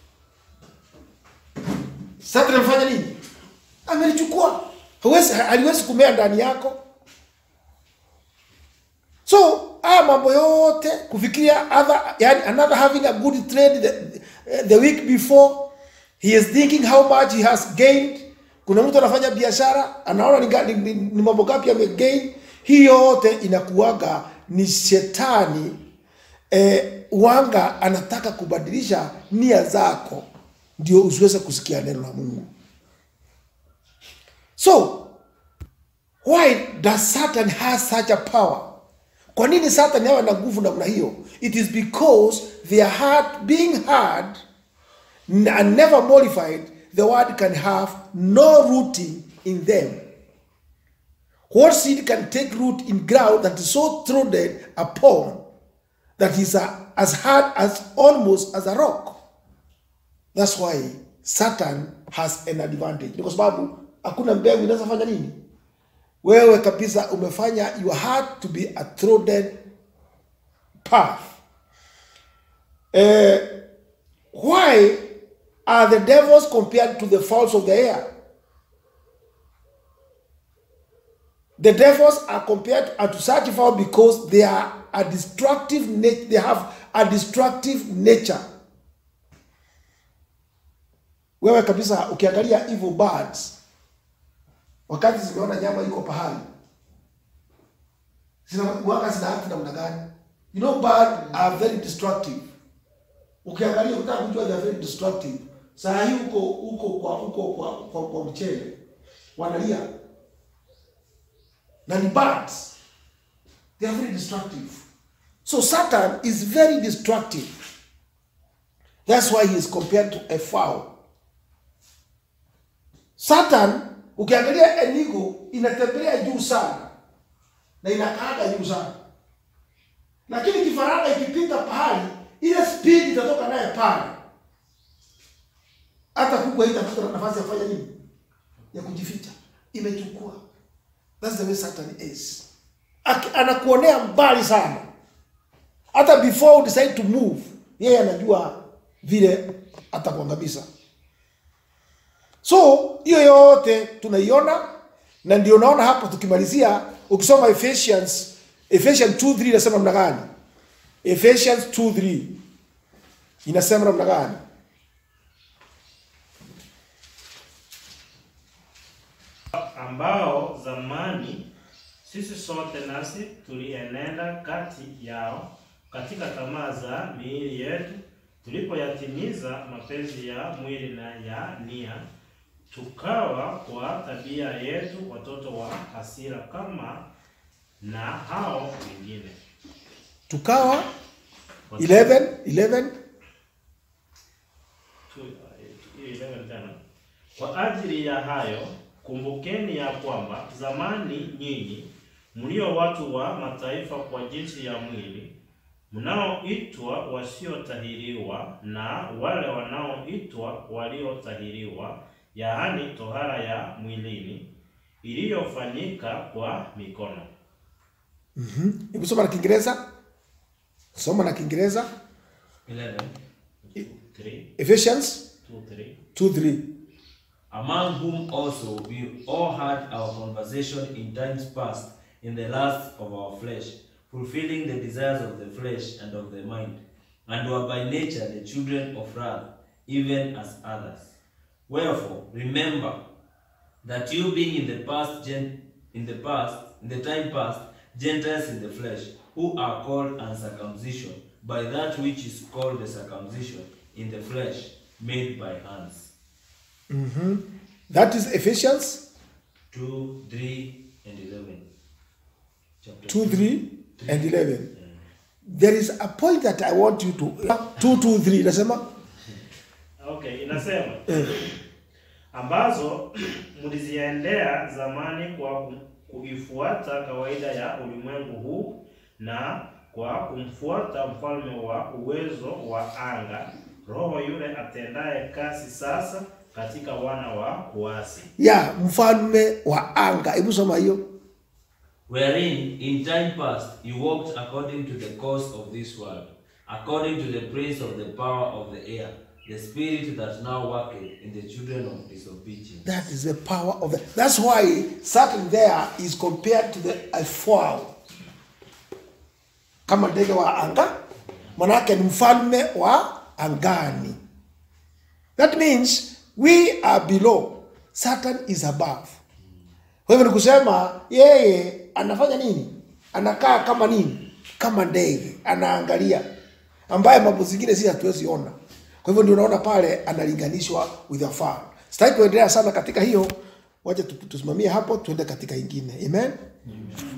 Satan anafanya nini? Amelichukua. Haliwezi kumea ndani yako. So, mambo yote kufikiria another having a good trade the week before, he is thinking how much he has gained. Kuna mtu anafanya biashara, anaona ni mambo gapi amegain. Hii yote inakuaga ni shetani wanga anataka kubadilisha nia zako ndio usiweze kusikia neno la Mungu. So, why does Satan has such a power? Kwa nini Satan yawe na nguvu namna hiyo? It is because their heart being hard and never modified, the word can have no rooting in them. What seed can take root in ground that is so trodden upon that is as hard as almost as a rock? That's why Satan has an advantage. Kwa sababu hakuna mbegu inaweza fanya nini? Wewe kabisa umefanya your heart to be a trodden path. Why are the devils compared to the fowls of the air? The devils are compared to such a fowl because they are a destructive nature. They have a destructive nature. Wewe kabisa ukiangalia evil birds, wakati zimeona nyama iko pahali, zinakuanga zinaanza namna gani? You know, birds are very destructive. Ukiangalia utaka kujua they are very destructive. Saa hii uko kwa mchele wanalia. Na ni birds, they are very destructive. So Satan is very destructive. That's why he is compared to a fowl. Satan, ukiangalia enigo inatembea juu sana na inakaaga juu sana. Lakini kifaranga ikipita pahali, ile speed itatoka naye pale. Hata kuku haitapata nafasi ya kufanya nini? Ya kujificha. Imechukua. That's the way Satan is. Anakuonea mbali sana. Hata before you decide to move, yeye anajua vile atakuangamiza. So, hiyo yote tunaiona, na ndio naona hapo tukimalizia ukisoma Ephesians 2:3 inasema namna gani? Ephesians 2:3 inasema namna gani? Ambao zamani sisi sote nasi tulienenda kati yao katika tamaa za miili yetu, tulipoyatimiza mapenzi ya mwili na ya nia, tukawa kwa tabia yetu watoto wa hasira kama na hao wengine. Tukawa 11 tena. Kwa ajili ya hayo kumbukeni ya kwamba zamani nyinyi mlio watu wa mataifa kwa jinsi ya mwili, mnaoitwa wasiotahiriwa na wale wanaoitwa waliotahiriwa, yaani tohara ya mwilini iliyofanyika kwa mikono. Hebu soma na Kiingereza. Soma na Kiingereza. 11:3. Ephesians 2:3. Among whom also we all had our conversation in times past, in the lust of our flesh, fulfilling the desires of the flesh and of the mind, and were by nature the children of wrath, even as others. Wherefore, remember that you being in the time past, Gentiles in the flesh, who are called uncircumcision, by that which is called the circumcision in the flesh, made by hands. That is Ephesians 2:3 and 11. Chapter 2:3 and 11. There is a point that I want you to 2:2:3 nasema. Okay, inasema ambazo mliziendea zamani kwa kuifuata kawaida ya ulimwengu huu na kwa kumfuata mfalme wa uwezo wa anga, roho yule atendaye kazi sasa katika wana wa kuasi. Mfalme wa anga. Hebu soma hiyo. Wherein in time past you walked according to the course of this world, according to the prince of the power of the air, the spirit that now worketh in the children of disobedience. That is the power of the. That's why Satan there is compared to a fowl. Kama ndege wa anga, manake ni mfalme wa angani. That means we are below, Satan is above. Kwa hivyo ni kusema yeye anafanya nini? Anakaa kama nini? Kama ndege, anaangalia, ambaye mambo zingine sisi hatuwezi ona. Kwa hivyo ndio unaona pale analinganishwa with a fowl. Sitaki kuendelea sana katika hiyo. Wacha tusimamie hapo, tuende katika ingine. Amen.